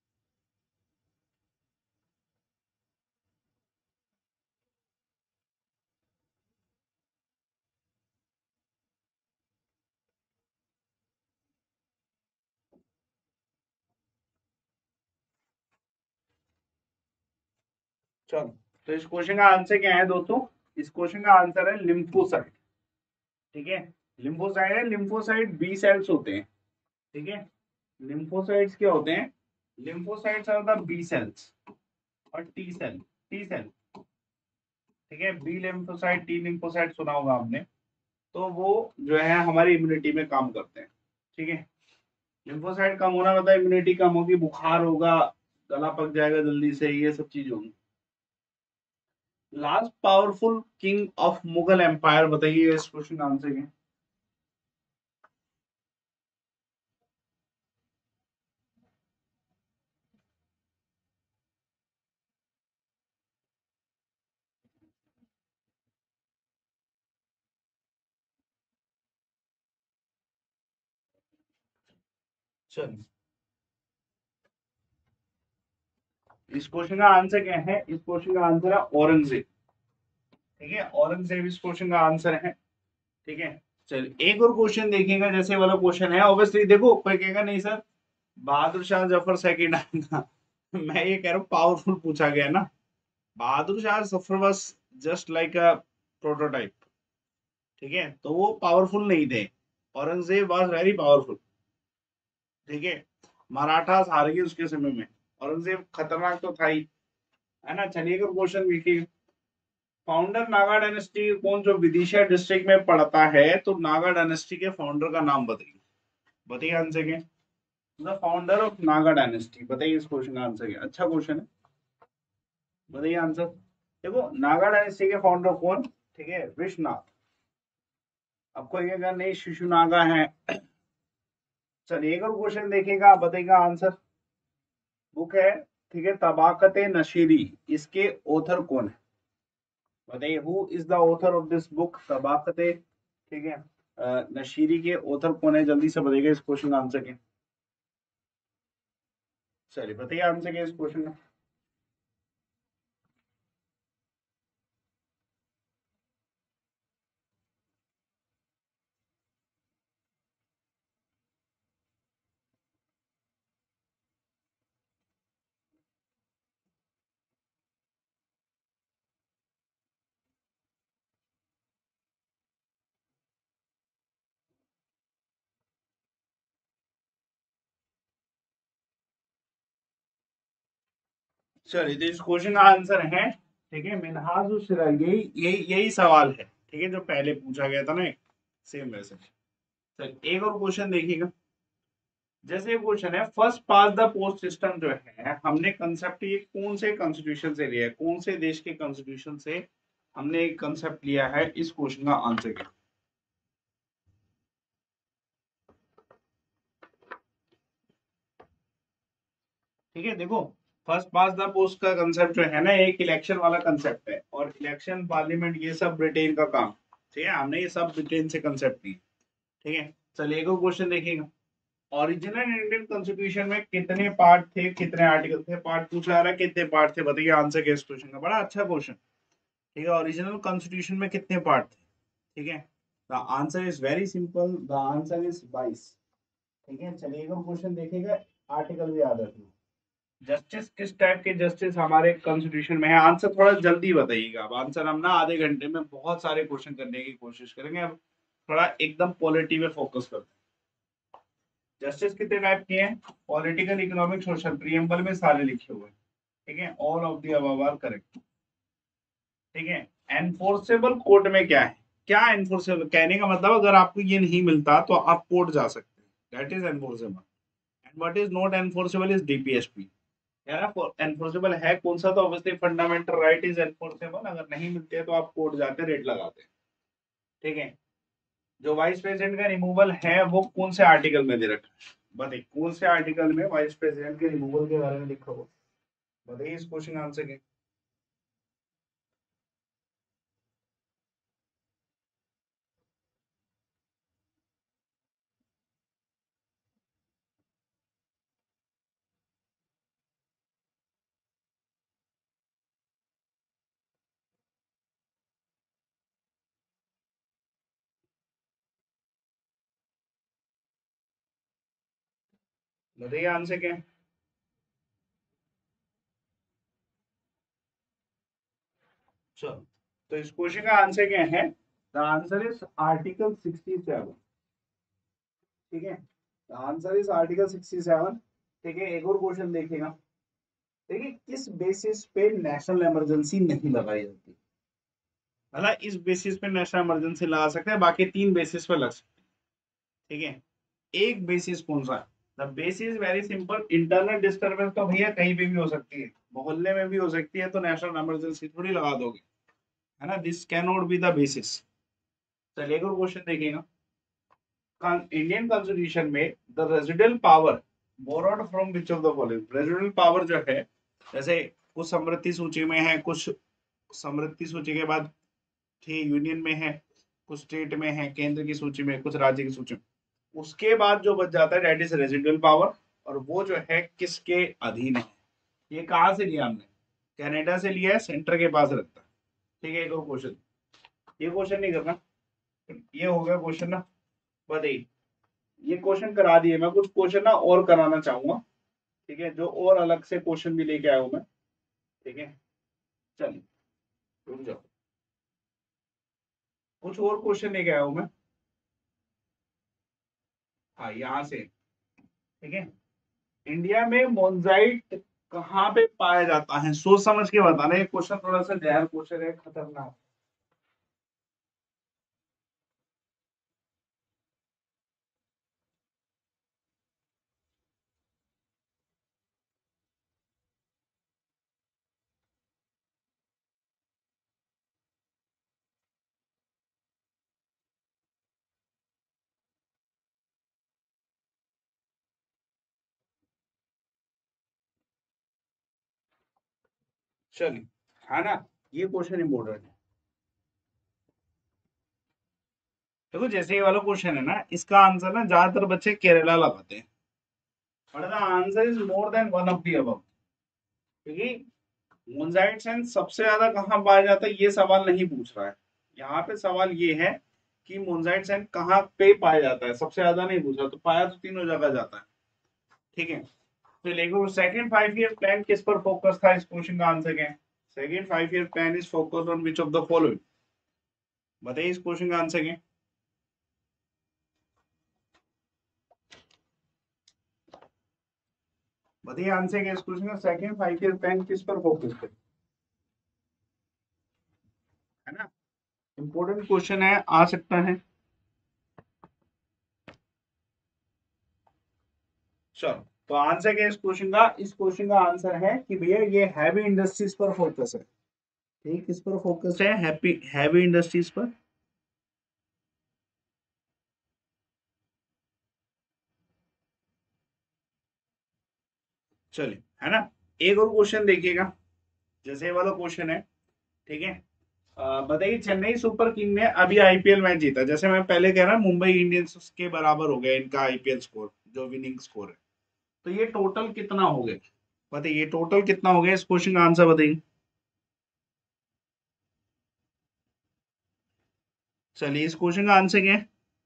चलो, तो इस क्वेश्चन का आंसर क्या है दोस्तों? इस क्वेश्चन का आंसर है लिम्फोसाइट। ठीक है, लिम्फोसाइट है। लिम्फोसाइट बी सेल्स होते हैं। ठीक है, लिम्फोसाइट्स क्या होते हैं? Lymphocytes are the B cells और टी सेल, टी सेल। ठीक है, बी लिम्फोसाइट, टी लिम्फोसाइट सुना होगा आपने। तो वो जो है हमारी इम्यूनिटी में काम करते हैं। ठीक है, लिम्फोसाइट कम होना मतलब इम्यूनिटी कम होगी, बुखार होगा, गला पक जाएगा जल्दी से, ये सब चीज होगी। Last powerful king of Mughal empire, बताइए इस क्वेश्चन का आंसर क्या है? चलिए, इस क्वेश्चन का आंसर क्या है? इस क्वेश्चन का आंसर है औरंगजेब। ठीक है, औरंगजेब इस क्वेश्चन का आंसर है। ठीक है, चलिए एक और क्वेश्चन देखिएगा, जैसे वाला क्वेश्चन है, ऑब्वियसली देखो कोई कहेगा नहीं सर बहादुर शाह जफर सेकंड आएगा। मैं ये कह रहा हूँ पावरफुल पूछा गया ना, बहादुर शाह जफर बस जस्ट लाइक अ प्रोटोटाइप, ठीक है, तो वो पावरफुल नहीं थे। औरंगजेब वाज वेरी पावरफुल, ठीक है, मराठास हार गए उसके समय में, औरंगजेब खतरनाक तो था ही, है ना। चलिए अगर क्वेश्चन देखिए, फाउंडर नागा डायनेस्टी कौन जो विदिशा डिस्ट्रिक्ट में पड़ता है, तो नागा डायनेस्टी के फाउंडर का नाम बताइए, बताइए आंसर क्या, the founder of Naga dynasty, बताइए इस क्वेश्चन का आंसर क्या, अच्छा क्वेश्चन है, बताइए आंसर। देखो नागा डायनेस्टी के फाउंडर कौन, ठीक है, विश्वनाथ। आपको ये अगर नहीं शिशु नागा है, चलिए एक और क्वेश्चन देखिएगा, आप बताइएगा आंसर। बुक है, ठीक है, तबाकत नशीरी, इसके ऑथर कौन है, बताइए who is the author of this book Tabaqat, ठीक है, नशीरी के ऑथर कौन है, जल्दी से बताइएगा इस क्वेश्चन का आंसर क्या, चलिए बताइए आंसर क्या इस क्वेश्चन का। चलिए तो इस क्वेश्चन का आंसर है, ठीक है, मिनहाज उस सिराज, यही यही यही सवाल है, ठीक है, जो पहले पूछा गया था ना एक, सेम वैसे। चलिए एक और क्वेश्चन देखिएगा, जैसे क्वेश्चन है first past the post system जो है, हमने कंसेप्ट ये कौन से कॉन्स्टिट्यूशन से लिया है, कौन से देश के कॉन्स्टिट्यूशन से हमने एक कंसेप्ट लिया है, इस क्वेश्चन का आंसर क्या, ठीक है। देखो फर्स्ट पास द पोस्ट का कंसेप्ट जो है ना, एक इलेक्शन वाला कंसेप्ट है, और इलेक्शन पार्लियामेंट ये सब ब्रिटेन का काम, ठीक है, हमने ये सब ब्रिटेन से कंसेप्ट लिया, ठीक है। चलिए एक और क्वेश्चन देखिएगा, ओरिजिनल इंडियन कॉन्स्टिट्यूशन में कितने पार्ट थे, कितने आर्टिकल थे, पार्ट पूछा जा रहा है कितने पार्ट थे, बताइए आंसर क्या इस क्वेश्चन का, बड़ा अच्छा क्वेश्चन, ठीक है, ओरिजिनल कॉन्स्टिट्यूशन में कितने पार्ट थे, ठीक है, the answer is very simple, the answer is 22, ठीक है। चलिए एक और क्वेश्चन देखिएगा, आर्टिकल भी याद रखना, जस्टिस किस टाइप के जस्टिस हमारे कॉन्स्टिट्यूशन में है, आंसर थोड़ा जल्दी बताइएगा, अब आंसर हम ना आधे घंटे में बहुत सारे क्वेश्चन करने की कोशिश करेंगे, अब थोड़ा एकदम पॉलिटी में फोकस करते हैं। जस्टिस कितने टाइप के हैं, पॉलिटिकल, इकोनॉमिक, सोशल, प्रीएम्बल में सारे लिखे हुए हैं, ठीक है, all of the above are correct, ठीक है। एनफोर्सेबल कोर्ट में क्या है, क्या एनफोर्सेबल, कहने का मतलब अगर आपको ये नहीं मिलता तो आप कोर्ट जा सकते हैं, that is enforceable, and what is not enforceable is DPSP, है ना। एनफोर्सेबल है कौन सा, तो obviously fundamental right is enforceable, अगर नहीं मिलते हैं तो आप कोर्ट जाते रेट लगाते हैं, ठीक है। जो वाइस प्रेसिडेंट का रिमूवल है वो कौन से आर्टिकल में दे रखा है, बताइए कौन से आर्टिकल में वाइस प्रेसिडेंट के रिमूवल के बारे में लिखा हुआ, बताइए इस क्वेश्चन का आंसर क्या, बताइए आंसर क्या है। चलो तो इस क्वेश्चन का आंसर क्या है, द आंसर इज आर्टिकल 67, ठीक है, द आंसर इज आर्टिकल 67, ठीक है। एक और क्वेश्चन देखिएगा, देखिए किस बेसिस पे नेशनल इमरजेंसी नहीं लगाई जाती, मतलब इस बेसिस पे नेशनल इमरजेंसी लगा सकते हैं, बाकी तीन बेसिस पे लग सकते हैं, ठीक है। एक बेसिस कौन सा, the basis very simple, internal disturbance तो भैया कहीं पे भी हो सकती है, मोहल्ले में भी हो सकती है, तो नेशनल इमरजेंसी थोड़ी लगा दोगे, है ना, this can not be the basis. चलिए एक और क्वेश्चन देखिएगा, इंडियन कॉन्स्टिट्यूशन में the residual power borrowed from which of the following, residual power जो है, जैसे कुछ समृद्धि सूची में है, कुछ समृद्धि सूची के बाद ठीक यूनियन में है, कुछ स्टेट में है, केंद्र की सूची में, कुछ राज्य की सूची में, उसके बाद जो बच जाता है दैट इज रेजिडुअल पावर, और वो जो है किसके अधीन है, ये कहाँ से लिया हमने, कनाडा से लिया है, सेंटर के पास रखता है, ठीक है। एक और क्वेश्चन, ये क्वेश्चन नहीं करना, ये हो गया क्वेश्चन ना। बताइए, ये क्वेश्चन करा दिए, मैं कुछ क्वेश्चन ना और कराना चाहूंगा, ठीक है, जो और अलग से क्वेश्चन भी लेके आया हूं मैं, ठीक है। चलिए रुक जाओ, कुछ और क्वेश्चन लेके आया हूं मैं। हाँ, यहाँ से, ठीक है। इंडिया में मोनजाइट कहाँ पे पाया जाता है? सोच समझ के बताना, ये क्वेश्चन थोड़ा सा जहर क्वेश्चन है, खतरनाक। चलिए, है ना, ये क्वेश्चन इंपॉर्टेंट है। देखो, जैसे ये वाला क्वेश्चन है ना, इसका आंसर ना ज्यादातर बच्चे केरला लगाते हैं, but the answer is more than one of the above. क्योंकि मोनजाइट सेंस सबसे ज्यादा कहाँ पाया जाता है, ये सवाल नहीं पूछ रहा है। यहाँ पे सवाल ये है कि मोनजाइट सेंस कहाँ पे पाया जाता है, सबसे ज्यादा नहीं पूछ रहा, तो पाया तो तीनों जगह जाता है, ठीक है। तो लेकिन सेकंड 5 ईयर प्लान किस पर फोकस था, इस क्वेश्चन का आंसर क्या है? Second 5 year plan is focus on which of the following? बताइए, इस क्वेश्चन का आंसर क्या है? बताइए आंसर क्या है इस क्वेश्चन का, सेकंड 5 ईयर प्लान किस पर फोकस है ना? इंपॉर्टेंट क्वेश्चन है, आ सकता है। चलो, तो आंसर क्या है इस क्वेश्चन का? इस क्वेश्चन का आंसर है कि भैया ये हैवी इंडस्ट्रीज पर फोकस है। ठीक, किस पर फोकस है? हैप्पी हैवी इंडस्ट्रीज पर। चलिए, है ना। एक और क्वेश्चन देखिएगा, जैसे ये वाला क्वेश्चन है, ठीक है। बताइए, चेन्नई सुपर किंग ने अभी आईपीएल मैच जीता, जैसे मैं पहले कह रहा मुंबई इंडियंस के बराबर हो गया इनका आईपीएल स्कोर, जो विनिंग स्कोर है। तो ये टोटल कितना हो गया? बताइए टोटल कितना हो गया, इस क्वेश्चन का आंसर बताइए। चलिए, इस क्वेश्चन का आंसर क्या है?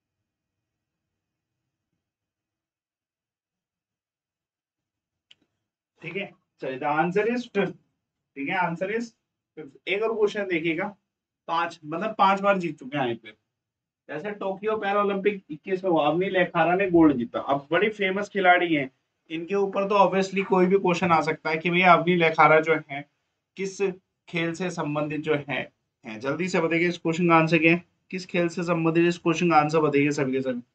ठीक है। चलिए, द आंसर इज 5। ठीक है, आंसर इज 5। एक और क्वेश्चन देखिएगा, पांच मतलब 5 बार जीत चुके हैं आईपीएल। जैसे टोक्यो पैरा ओलंपिक 21 में हुआ, अवनी लेखारा ने गोल्ड जीता, अब बड़ी फेमस खिलाड़ी हैं, इनके ऊपर तो ऑब्वियसली कोई भी क्वेश्चन आ सकता है कि भैया अवनी लेखारा जो है किस खेल से संबंधित जो है जल्दी से बताइए, इस क्वेश्चन का आंसर क्या है? किस खेल से संबंधित, इस क्वेश्चन का आंसर बताइए सभी के सभी।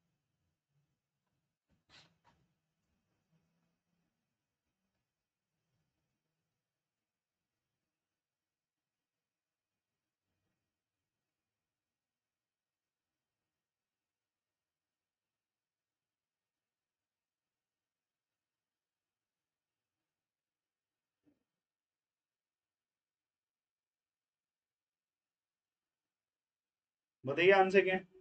बताइए आंसर क्या है।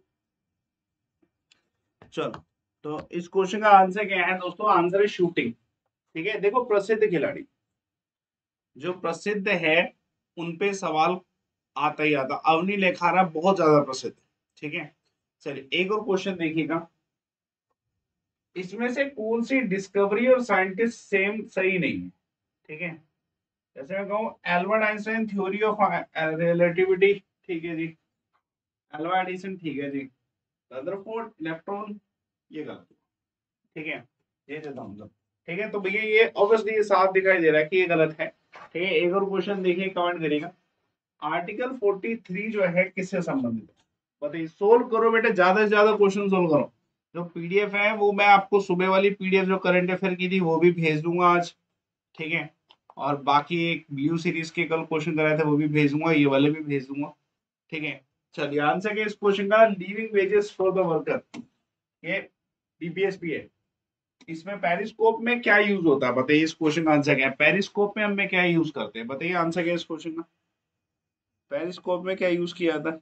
चलो, तो इस क्वेश्चन का आंसर क्या है दोस्तों? आंसर है शूटिंग। ठीक है, देखो, प्रसिद्ध खिलाड़ी जो प्रसिद्ध है उन पे सवाल आता ही आता। अवनी लेखारा बहुत ज्यादा प्रसिद्ध है, ठीक है। चलिए, एक और क्वेश्चन देखिएगा, इसमें से कौन सी डिस्कवरी और साइंटिस्ट सेम सही नहीं है? ठीक है, जैसे मैं कहूँ Albert Einstein theory of relativity, ठीक है जी। एल्वा एडिसन, ठीक है जी। रदरफोर्ड इलेक्ट्रॉन, ये गलत, ठीक है। ये देता हूँ मतलब, ठीक है। तो भैया ये ऑब्वियसली ये साफ दिखाई दे रहा है कि ये गलत है, ठीक है। एक और क्वेश्चन देखिए, कमेंट करिएगा, आर्टिकल 43 जो है किससे संबंधित है? बताइए, सोल्व करो बेटे, ज्यादा से ज्यादा क्वेश्चन सोल्व करो। जो पीडीएफ है वो मैं आपको सुबह वाली पीडीएफ जो करंट अफेयर की थी वो भी भेज दूंगा आज, ठीक है। और बाकी एक ब्लू सीरीज के कल क्वेश्चन कराए थे वो भी भेज दूंगा, ये वाले भी भेज दूंगा, ठीक है। चलिए, आंसर क्या है इस क्वेश्चन का? Living wages for the worker, ये डीपीएसपी है। इसमें पेरिस्कोप में क्या यूज होता है? बताइए, इस क्वेश्चन का आंसर क्या है? पेरिस्कोप में हम क्या यूज करते हैं? बताइए आंसर क्या है इस क्वेश्चन का? पेरिस्कोप में क्या यूज किया था?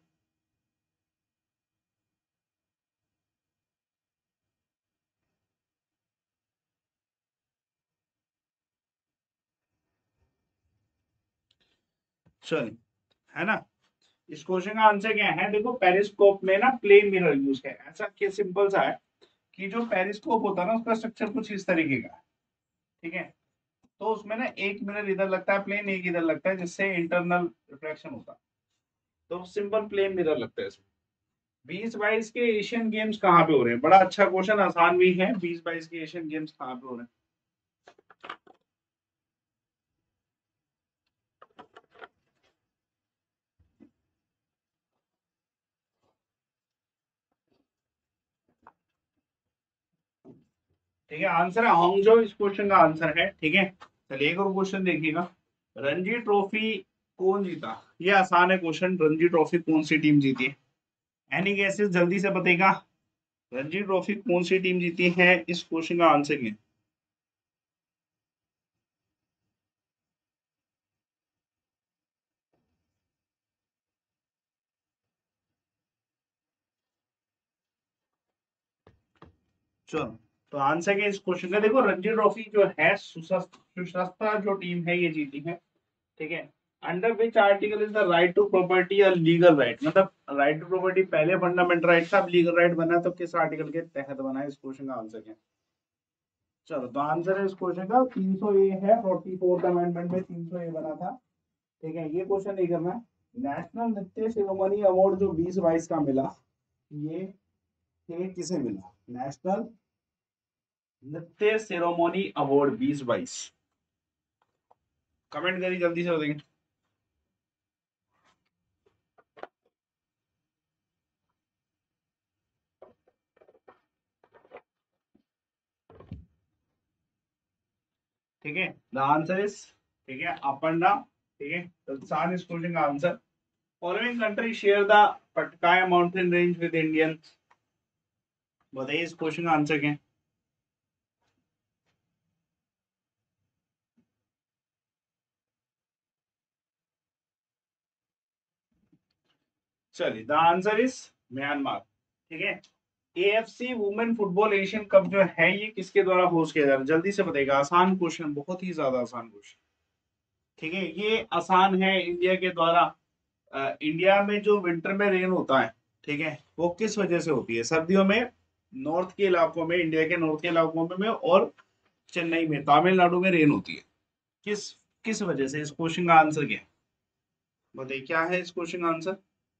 चलिए, है ना। इस क्वेश्चन का आंसर क्या है? देखो पेरिस्कोप में ना प्लेन मिरर यूज है। ऐसा क्या सिंपल सा है कि जो पेरिस्कोप होता है ना उसका स्ट्रक्चर कुछ इस तरीके का है, ठीक है। तो उसमें ना एक मिरर इधर लगता है प्लेन, एक इधर लगता है, जिससे इंटरनल रिफ्लेक्शन होता है। तो सिंपल प्लेन मिरर लगता है इसमें। 2022 के एशियन गेम्स कहाँ पे हो रहे हैं? बड़ा अच्छा क्वेश्चन, आसान भी है। 2022 के एशियन गेम्स कहाँ पे हो रहे हैं? ठीक है, आंसर है हांगझो। इस क्वेश्चन का आंसर है, ठीक है। चलिए एक और क्वेश्चन देखिएगा। रणजी ट्रॉफी कौन जीता? ये आसान है क्वेश्चन। रणजी ट्रॉफी कौन सी टीम जीती है? एनी गेसेस जल्दी से बताइएगा। रणजी ट्रॉफी कौन सी टीम जीती है? इस क्वेश्चन का आंसर क्या है? चलो, तो आंसर क्या है इस क्वेश्चन का? देखो रणजी ट्रॉफी जो है सुशस्ता जो टीम है ये जीती है, ठीक है। Under which article is the right to property या लीगल राइट? मतलब राइट टू प्रॉपर्टी पहले फंडामेंटल राइट था, अब लीगल राइट बना, तो किस आर्टिकल के तहत बना है? इस क्वेश्चन का आंसर क्या है? चलो, तो आंसर है इस क्वेश्चन का 300 ए है। 44th अमेंडमेंट में 300 ए बना था, ठीक है। ये क्वेश्चन नहीं करना है। नेशनल नृत्य शिरोमणि अवार्ड जो 2022 का मिला, ये किसे मिला? नेशनल नृत्य शिरोमणि अवार्ड 2022। कमेंट करिए जल्दी से बताइए। ठीक है, द आंसर इज, ठीक है, अपर्णा, ठीक है। तो सान इज क्वेश्चन का answer. Following country share the Patkai mountain range with Indian? बताइए इस क्वेश्चन का आंसर क्या है? चलिए, द आंसर इज म्यांमार, ठीक है। AFC women football Asian cup जो है ये किसके द्वारा होस्ट किया जा रहा है? जल्दी से बताइएगा। आसान क्वेश्चन, बहुत ही ज्यादा आसान क्वेश्चन, ठीक है। ये आसान है। इंडिया के द्वारा इंडिया में जो विंटर में रेन होता है, ठीक है, वो किस वजह से होती है? सर्दियों में नॉर्थ के इलाकों में, इंडिया के नॉर्थ के इलाकों में और चेन्नई में, तमिलनाडु में रेन होती है। किस किस वजह से? इस क्वेश्चन का आंसर क्या है? बताइए क्या है इस क्वेश्चन का आंसर?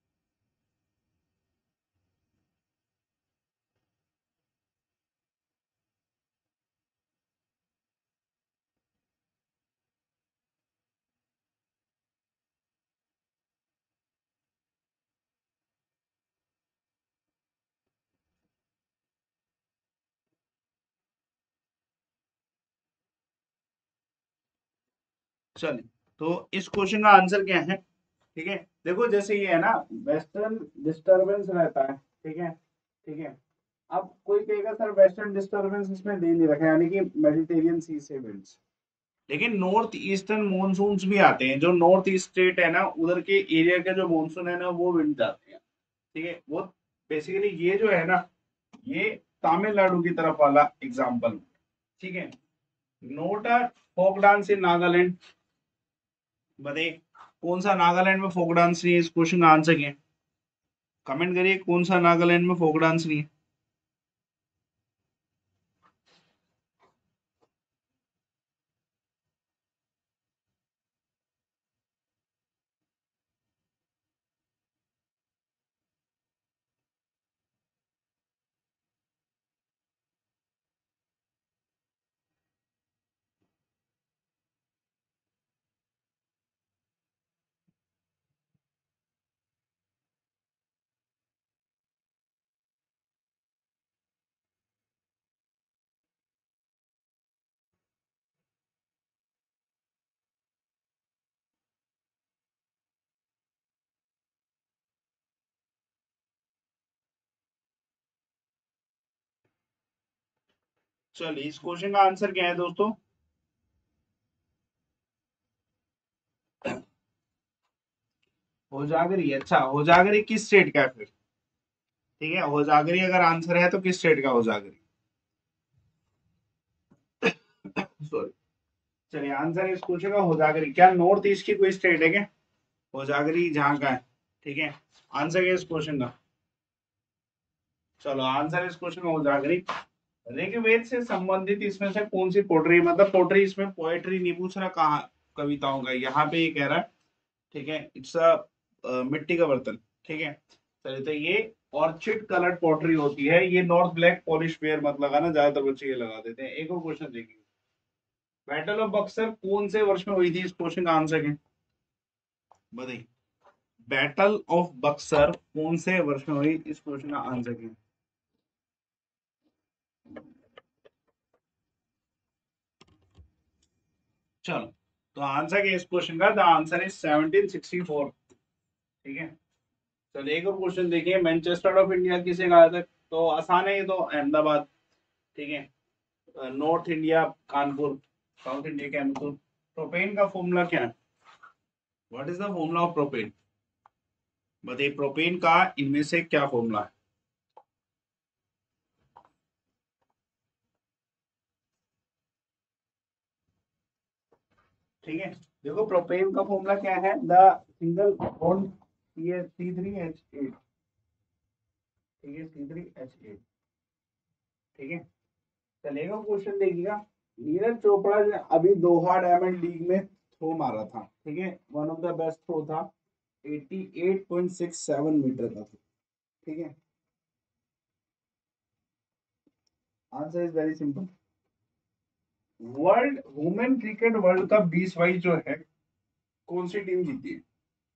चलिए, तो इस क्वेश्चन का आंसर क्या है? ठीक है, देखो जैसे ये है ना, वेस्टर्न डिस्टरबेंस रहता है, ठीक है, ठीक है। अब कोई कहेगा सर वेस्टर्न डिस्टरबेंस इसमें दे नहीं रखा, यानी कि मेडिटेरियन सी से winds। लेकिन नॉर्थ ईस्टर्न मॉनसून्स भी आते हैं। जो नॉर्थ ईस्ट स्टेट है ना, उधर के एरिया के जो मॉनसून है ना, वो विंड आते हैं, ठीक है। वो बेसिकली ये जो है ना, ये तमिलनाडु की तरफ वाला एग्जाम्पल, ठीक है। Not a folk dance in Nagaland. बताइए कौन सा नागालैंड में फोक डांस नहीं है? इस क्वेश्चन का आंसर क्या है? कमेंट करिए कौन सा नागालैंड में फोक डांस नहीं है? चलिए, इस क्वेश्चन का आंसर क्या है दोस्तों? होजागरी। अच्छा, होजागरी किस स्टेट का है फिर? ठीक है, होजागरी अगर आंसर है तो किस स्टेट का होजागरी? सॉरी। चलिए, आंसर है इस क्वेश्चन का होजागरी। क्या नॉर्थ ईस्ट की कोई स्टेट है क्या होजागरी जहाँ का है? ठीक है, आंसर क्या इस क्वेश्चन का? चलो आंसर इस क्वेश्चन का हो जाएगा ऋग्वेद से संबंधित इसमें से कौन सी पोट्री, मतलब पोट्री इसमें पोएट्री नहीं पूछ रहा, कहा कविताओं का, यहाँ पे ये कह रहा है, ठीक है, इट्स अ मिट्टी का बर्तन, ठीक है। चलिए, तो ये ऑर्चिड कलर्ड पॉटरी होती है, ये नॉर्थ ब्लैक पॉलिश पेयर मत लगाना, ज्यादातर बच्चे ये लगा देते हैं। एक और क्वेश्चन देखिए, बैटल ऑफ बक्सर कौन से वर्ष में हुई थी? इस क्वेश्चन का आंसर क्या बताइए? बैटल ऑफ बक्सर कौन से वर्ष में हुई? इस क्वेश्चन का आंसर क्या? चलो, तो आंसर क्या इस क्वेश्चन का? द आंसर इज 1764, ठीक है। चलिए एक और क्वेश्चन देखिए, मैनचेस्टर ऑफ इंडिया किसे कहा था? तो आसान है ये तो, अहमदाबाद, ठीक है। North India Kanpur, south India Kanpur. Propane का फॉर्मूला क्या है? What is the formula of propane? बताइए, प्रोपेन का इनमें से क्या फॉर्मूला है? ठीक है, देखो प्रोपेन का फॉर्मूला क्या है? द सिंगल बॉन्ड C3H8, ठीक है, C3H8, ठीक है। चलेगा, क्वेश्चन देखिएगा, नीरज चोपड़ा ने अभी दोहा डायमंड लीग में थ्रो मारा था, ठीक है, one of the best throw था, 88.67 मीटर का, ठीक है। Answer is very simple. World women cricket world cup 2022 जो है, कौन सी टीम जीती है?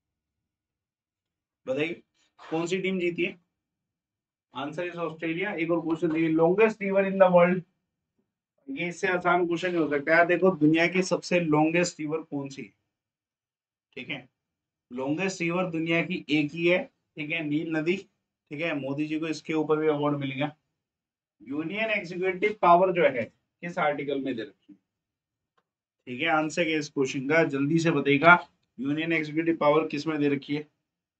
बताइए, कौन सी टीम जीती है? Answer is Australia. एक और क्वेश्चन देखिए, longest river in the world, ये इससे आसान क्वेश्चन नहीं हो सकता है। देखो, दुनिया की सबसे लॉन्गेस्ट रिवर कौन सी है? ठीक है, लॉन्गेस्ट रिवर दुनिया की एक ही है, ठीक है, नील नदी, ठीक है। मोदी जी को इसके ऊपर भी अवार्ड मिल गया। यूनियन एग्जीक्यूटिव पावर जो है, किस आर्टिकल में दे रखी है? ठीक है, आंसर क्या इस क्वेश्चन का? जल्दी से बताइएगा, यूनियन एग्जीक्यूटिव पावर किस में दे रखी है?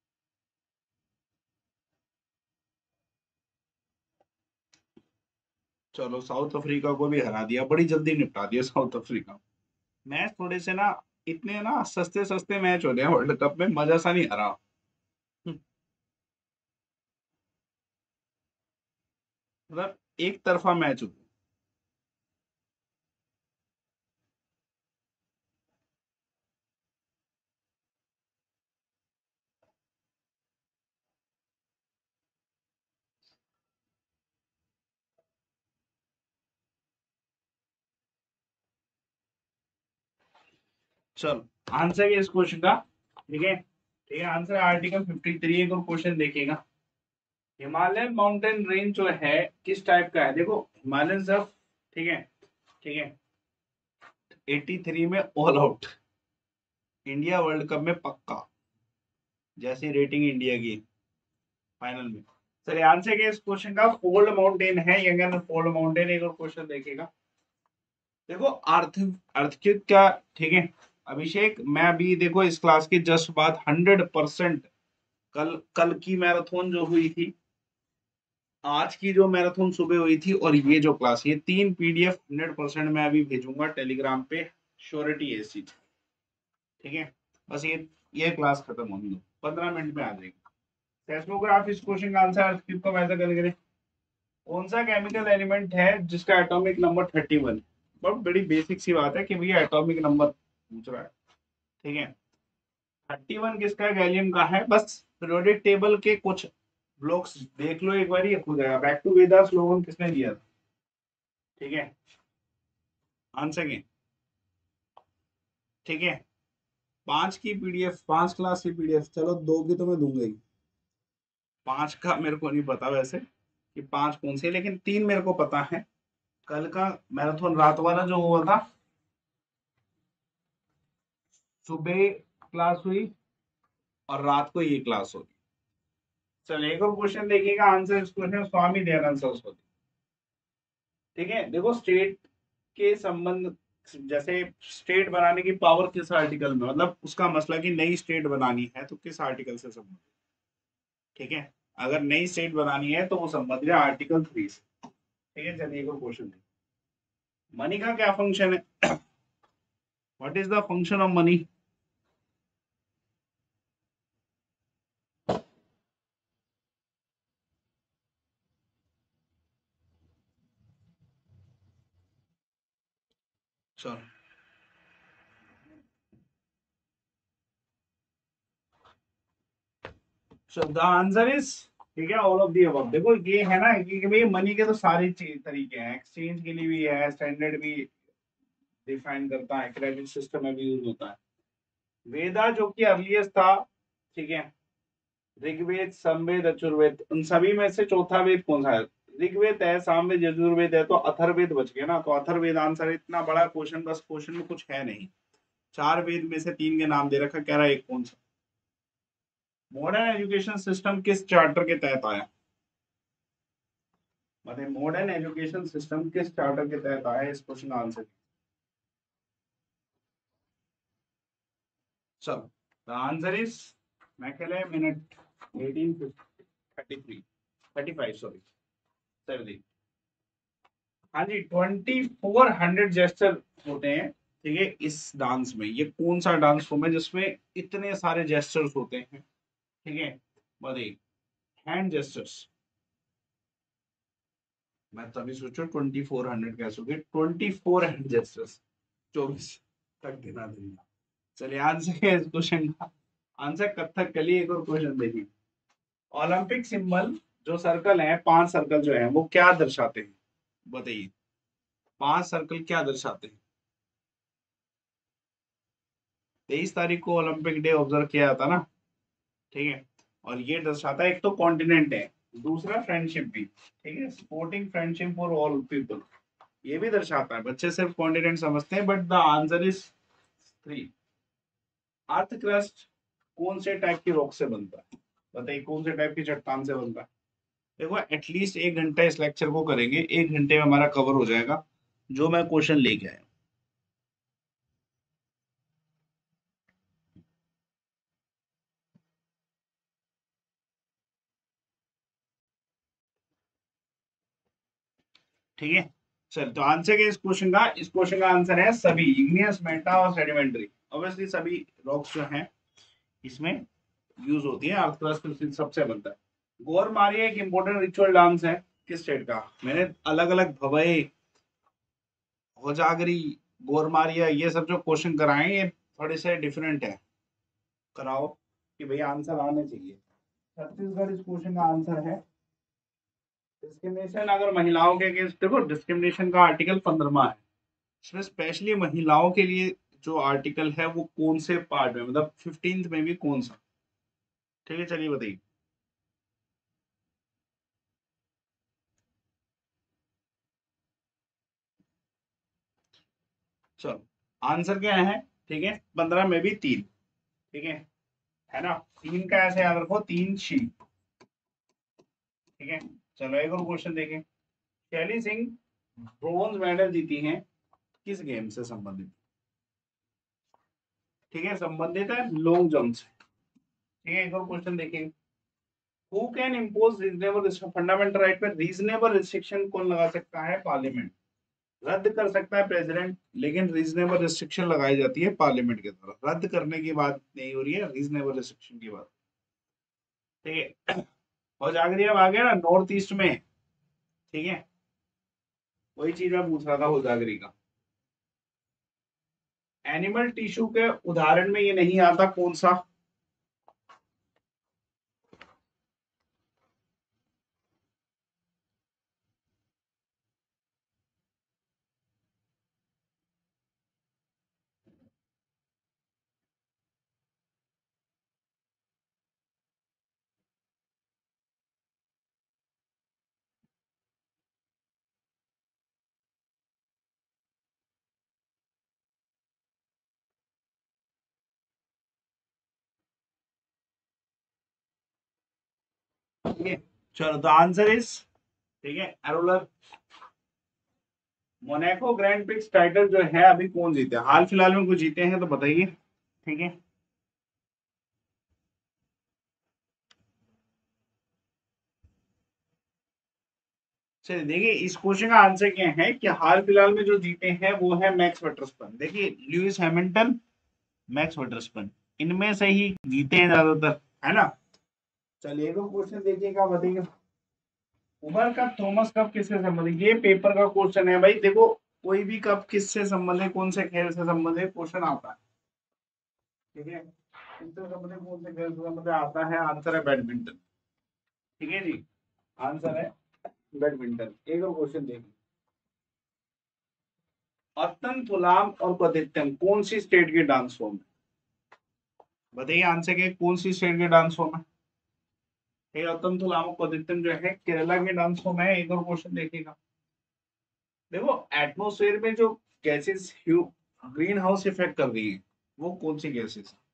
चलो, साउथ अफ्रीका को भी हरा दिया, बड़ी जल्दी निपटा दिया साउथ अफ्रीका। मैच थोड़े से ना, इतने ना सस्ते सस्ते मैच होते हैं वर्ल्ड कप में, मजा सा नहीं आ रहा। मतलब एक तरफा मैच होते हैं। चलो, आंसर है इस क्वेश्चन का, ठीक है, ठीक है, आंसर आर्टिकल 53। एक और क्वेश्चन देखिएगा, हिमालयन माउंटेन रेंज जो है किस टाइप का है? देखो, हिमालयन सब, ठीक है, ठीक है, 83 में all out, India world cup में पक्का, जैसी रेटिंग इंडिया की फाइनल में। चलिए, आंसर क्या इस क्वेश्चन का? फोल्ड माउंटेन है, यंगन फोल्ड माउंटेन। एक और क्वेश्चन देखिएगा, देखो, अर्थ का, ठीक है, अभिषेक, मैं अभी देखो इस क्लास के जस्ट बाद 100%, कल कल की मैराथन जो हुई थी, आज की जो मैराथन सुबह हुई थी, और ये जो क्लास, ये तीन पीडीएफ 100% मैं अभी भेजूंगा टेलीग्राम पे, श्योरिटी है इस चीज, ठीक है। बस ये क्लास खत्म होनी दो, 15 मिनट में आ जाएगी। सेस्मोग्राफ इस क्वेश्चन का आंसर अर्थ को वैसा करेंगे। कौन सा केमिकल एलिमेंट है जिसका एटॉमिक नंबर 31? बहुत बड़ी बेसिक सी बात है कि भैया एटॉमिक नंबर पूछ रहा है, ठीक है। 31 किसका? गैलियम का है। बस पीरियोडिक टेबल के कुछ ब्लॉक्स देख लो एक बार, ये खुद आएगा। बैक टू वेदास स्लोगन किसने दिया था? ठीक है, आंसर क्या? ठीक है, 5 की पीडीएफ, 5 क्लास की पीडीएफ, चलो 2 की तो मैं दूंगा ही। 5 का मेरे को नहीं पता वैसे कि 5 कौन से, लेकिन 3 मेरे को पता है। कल का मैराथन रात वाला जो हुआ था, सुबह क्लास हुई और रात को ये क्लास होगी। चलिए एक और क्वेश्चन देखिएगा, आंसर इस क्वेश्चन स्वामी दयानंद सरस्वती, ठीक है। देखो, स्टेट के संबंध, जैसे स्टेट बनाने की पावर किस आर्टिकल में, मतलब उसका मसला कि नई स्टेट बनानी है तो किस आर्टिकल से संबंधित, ठीक है। अगर नई स्टेट बनानी है तो वो संबंधित है आर्टिकल 3 से, ठीक है। चलिए एक और क्वेश्चन, मनी का क्या फंक्शन है? What is the function of money? चलो सो द आंसर इज, ठीक है, ऑल ऑफ दी अबव। देखो ये है ना कि भाई मनी के तो सारे तरीके हैं, एक्सचेंज के लिए भी है, स्टैंडर्ड भी डिफाइन करता है, क्रेडिट सिस्टम में भी यूज होता है। वेदा जो कि अर्लिएस्ट था, ठीक है, ऋग्वेद, समवेद, अचुर्वेद, उन सभी में से चौथा वेद कौन सा है? ऋग्वेद है, सामवेद, यजुर्वेद है, तो अथर्ववेद बच गया ना, तो अथर्ववेद आंसर है। इतना बड़ा क्वेश्चन, बस क्वेश्चन में कुछ है नहीं, 4 वेद में से 3 के नाम दे रखा, कह रहा है एक कौन सा। मॉडर्न एजुकेशन सिस्टम किस चार्टर के तहत आया? मतलब मॉडर्न एजुकेशन सिस्टम किस चार्टर के तहत आया, इस क्वेश्चन का आंसर। चलो the answer is Macaulay minute 1833 35 sorry 70। हाँ जी, 2400 जेस्चर होते हैं, ठीक है, इस डांस में। ये कौन सा डांस फॉर्म है जिसमें इतने सारे जेस्चर्स होते हैं? ठीक है, बताइए। Hand gestures. मैं तभी सोचो 2400 कैसे हो गए, 2400 जेस्चर्स, 24 तक गिना दूंगा। चलिए आंसर क्या है इस क्वेश्चन का? आंसर कथकली। एक और क्वेश्चन देखिए। ओलंपिक सिंबल जो सर्कल है, 5 सर्कल जो है, वो क्या दर्शाते हैं? बताइए, 5 सर्कल क्या दर्शाते हैं? 23 तारीख को ओलंपिक डे ऑब्जर्व किया जाता ना, ठीक है, और ये दर्शाता है, एक तो कॉन्टिनेंट है, दूसरा फ्रेंडशिप भी, ठीक है, sporting friendship for all people, ये भी दर्शाता है। बच्चे सिर्फ कॉन्टिनेंट समझते हैं, but the answer is 3। Earth crust कौन से टाइप की रॉक से बनता है? बताइए, कौन से टाइप की चट्टान से बनता है? देखो एटलीस्ट 1 घंटा इस लेक्चर को करेंगे, 1 घंटे में हमारा कवर हो जाएगा जो मैं क्वेश्चन लेके आया। ठीक है, चल तो आंसर क्या है इस क्वेश्चन का आंसर है सभी, इग्नियस, मेटा और सेडिमेंट्री। ऑब्वियसली सभी रॉक्स जो हैं इसमें यूज होती है, अर्थ क्रस्ट सबसे बनता है। गौर मारिया एक इंपॉर्टेंट रिचुअल डांस है किस स्टेट का? मैंने अलग अलग भवई, होजागरी, गौर मारिया, ये सब जो क्वेश्चन कराए ये थोड़े से डिफरेंट है, कराओ कि भैया आंसर आने चाहिए। छत्तीसगढ़ इस क्वेश्चन का आंसर है। डिस्क्रिमिनेशन अगर महिलाओं के अगेंस्ट, देखो डिस्क्रिमिनेशन का आर्टिकल 15वां है, इसमें स्पेशली महिलाओं के लिए जो आर्टिकल है वो कौन से पार्ट में, मतलब 15th में भी कौन सा? ठीक है, चलिए बताइए। चलो आंसर क्या है? ठीक है, 15 में भी 3, ठीक है ना, 3 का ऐसे याद रखो, 3 शीट, ठीक है। चलो एक और क्वेश्चन देखें। शैली सिंह ब्रोंज मेडल जीती हैं किस गेम से संबंधित? ठीक है, संबंधित है लॉन्ग जंप से। ठीक है, एक और क्वेश्चन देखें। Who can impose reasonable fundamental right पे रीजनेबल रिस्ट्रिक्शन कौन लगा सकता है? पार्लियामेंट। रद्द कर सकता है प्रेसिडेंट, लेकिन रीजनेबल रिस्ट्रिक्शन लगाई जाती है पार्लियामेंट के द्वारा। रद्द करने की बात नहीं हो रही है, रीजनेबल रिस्ट्रिक्शन की बात। ठीक है, और जागरिया अब आ गया ना नॉर्थ ईस्ट में, ठीक है, वही चीज मैं पूछ रहा था हो जागरी का। एनिमल टिश्यू के उदाहरण में ये नहीं आता, कौन सा? ठीक है, चलो द आंसर इज, ठीक है, एरोलर। मोनाको ग्रैंड प्रिक्स टाइटल जो है अभी कौन जीते हैं? हाल फिलहाल में कुछ जीते हैं तो बताइए। ठीक है, चलिए देखिए, इस क्वेश्चन का आंसर क्या है कि हाल फिलहाल में जो जीते हैं वो है मैक्स वर्स्टैपेन। देखिए लुइस हैमिल्टन, मैक्स वर्स्टैपेन, इनमें से ही जीते हैं ज्यादातर, है ना। चलिए एक क्वेश्चन देखिएगा, बताइए। उबर कप, थॉमस कप किससे संबंधित? ये पेपर का क्वेश्चन है भाई। देखो कोई भी कब किससे संबंधित, कौन से खेल से संबंधित क्वेश्चन आता है, ठीक है, किससे संबंधित कौन से खेल से संबंधित आता है, आंसर है बैडमिंटन। ठीक है जी, आंसर है बैडमिंटन। एक और क्वेश्चन देखिए, अत्तन और पदित्यम कौन सी स्टेट के डांस फॉर्म है, बताइए आंसर के, कौन सी स्टेट के डांस फॉर्म है। ये अत्तन और पदित्यम जो है केरला के डांस फॉर्म है। एक और क्वेश्चन देखिएगा, देखो एटमोस्फेयर में जो गैसेस ग्रीन हाउस इफेक्ट कर रही है वो कौन सी गैसेस है,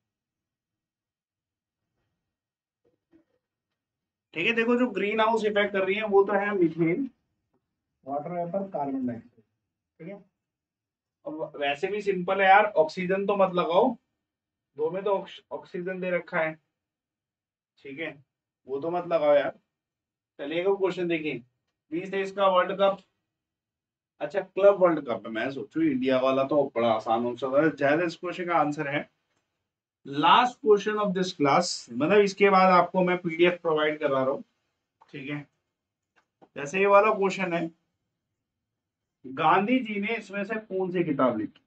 ठीक है, देखो जो ग्रीन हाउस इफेक्ट कर रही है वो तो है methane, water vapour, carbon dioxide, ठीक है। अब वैसे भी सिंपल है यार, ऑक्सीजन तो मत लगाओ, दो में तो ऑक्सीजन दे रखा है, ठीक है, वो तो मत लगाओ यार। चलिए क्वेश्चन देखिए, 2023 का वर्ल्ड कप, अच्छा क्लब वर्ल्ड कप है, मैं सोचू इंडिया वाला तो बड़ा आसान हो सकता है, ज्यादा इस क्वेश्चन का आंसर है last question of this class, मतलब इसके बाद आपको मैं पीडीएफ प्रोवाइड करा रहा हूँ, ठीक है। जैसे ये वाला क्वेश्चन है, गांधी जी ने इसमें से कौन सी किताब लिखी,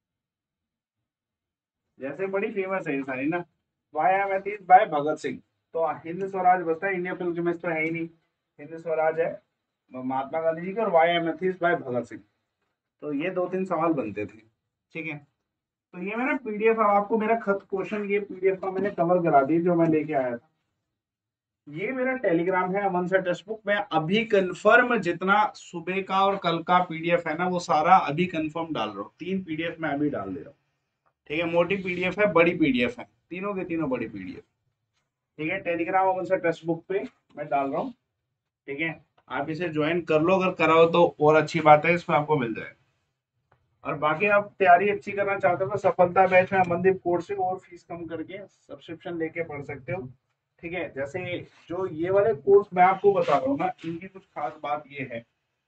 जैसे बड़ी फेमस है ये सारी ना, why am atheist by Bhagat Singh, तो हिंद स्वराज बसता है, इंडिया फिल्म में तो है ही नहीं, हिंद स्वराज है महात्मा गांधी जी की, और why am atheist by Bhagat Singh, तो ये दो तीन सवाल बनते थे, ठीक है। तो ये मैंने पीडीएफ, आपको मेरा खत क्वेश्चन ये पीडीएफ का मैंने कवर करा दी जो मैं लेके आया था, ये मेरा टेलीग्राम है अमन सर टेक्स्ट बुक में, अभी कंफर्म जितना सुबह का और कल का पीडीएफ है ना वो सारा अभी कंफर्म डाल रहा हूँ, 3 पीडीएफ मैं अभी डाल दे रहा हूँ, ठीक है, मोटी पीडीएफ है, बड़ी पीडीएफ है, तीनों के तीनों बड़ी पीडीएफ, ठीक है, Telegram Aman sir text book पे मैं डाल रहा हूँ, ठीक है, आप इसे ज्वाइन कर लो, अगर कराओ तो और अच्छी बात है, इसमें आपको मिल जाएगा। और बाकी आप तैयारी अच्छी करना चाहते हो तो सफलता बैच में अमनदीप कोर्स से और फीस कम करके सब्सक्रिप्शन लेके पढ़ सकते हो, ठीक है। जैसे जो ये वाले कोर्स मैं आपको बता रहा हूँ ना, इनकी कुछ खास बात ये है,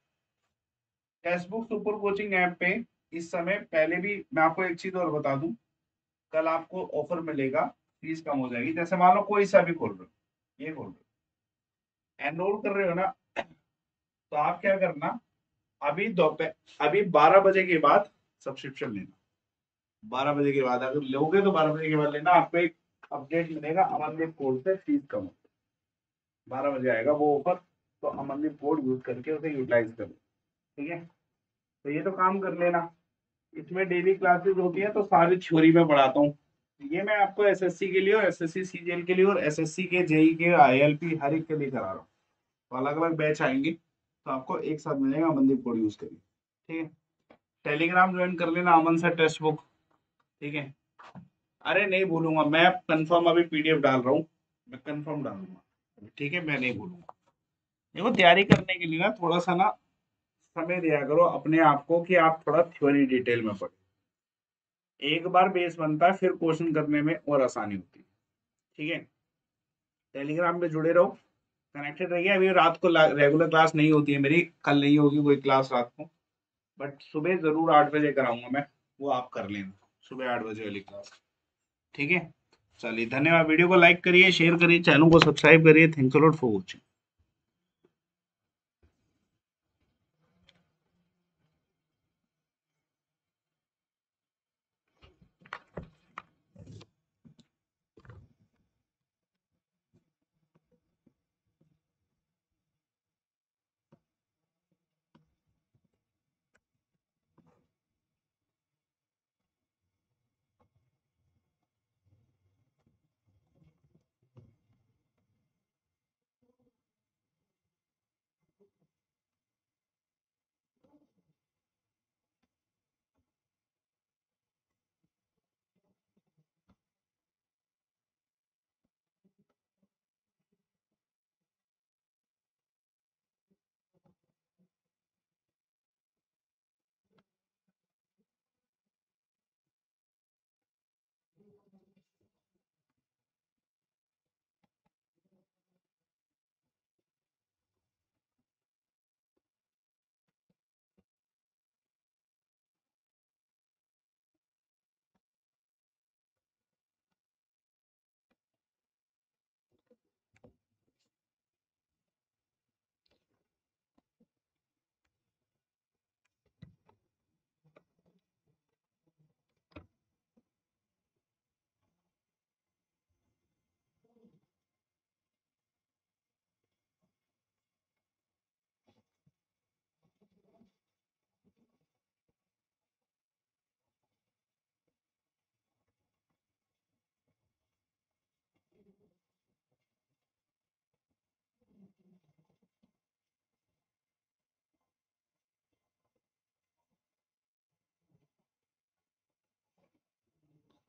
text book super coaching app पे इस समय, पहले भी मैं आपको एक चीज और बता दूं, कल आपको ऑफर मिलेगा, फीस कम हो जाएगी, जैसे मान लो कोई सा भी खोल रहे हो, ये खोल रहे हो, एनरोल कर रहे हो ना, तो आप क्या करना, अभी दोपहर अभी 12 बजे के बाद सब्सक्रिप्शन लेना, 12 बजे के बाद अगर लोगे तो 12 बजे के बाद लेना, आपको एक अपडेट मिलेगा अमनदीप कोड से, फीस कम, 12 बजे आएगा वो ऑफर, तो अमनदीप कोड यूज करके उसे यूटिलाइज करो, ठीक है। तो ये तो काम कर लेना, इसमें डेली क्लासेस होती है तो सारी थ्योरी में पढ़ाता हूँ, ये मैं आपको एसएससी के लिए और एसएससी सीजीएल के लिए और एसएससी के जेई के आईएलपी हर एक के लिए करा रहा हूँ, तो अलग अलग बैच आएंगे तो आपको एक साथ मिलेगा, अमनदीप कोड यूज करिए, ठीक है। टेलीग्राम ज्वाइन कर लेना अमन सर टेक्स्ट बुक, ठीक है। अरे नहीं भूलूंगा, मैं कंफर्म अभी पीडीएफ डाल रहा हूँ, मैं कंफर्म डालूंगा, ठीक है, मैं नहीं भूलूंगा। देखो तैयारी करने के लिए ना थोड़ा सा ना समय दिया करो अपने आप को, कि आप थोड़ा थ्योरी डिटेल में पढ़ो, एक बार बेस बनता है फिर क्वेश्चन करने में और आसानी होती है, ठीक है। टेलीग्राम पे जुड़े रहो, कनेक्टेड रहिए, अभी रात को रेगुलर क्लास नहीं होती है मेरी, कल नहीं होगी कोई क्लास रात को, बट सुबह जरूर 8 बजे कराऊंगा मैं, वो आप कर लेना, सुबह 8 बजे वाली क्लास, ठीक है। चलिए धन्यवाद, वीडियो को लाइक करिए, शेयर करिए, चैनल को सब्सक्राइब करिए, thanks a lot for watching.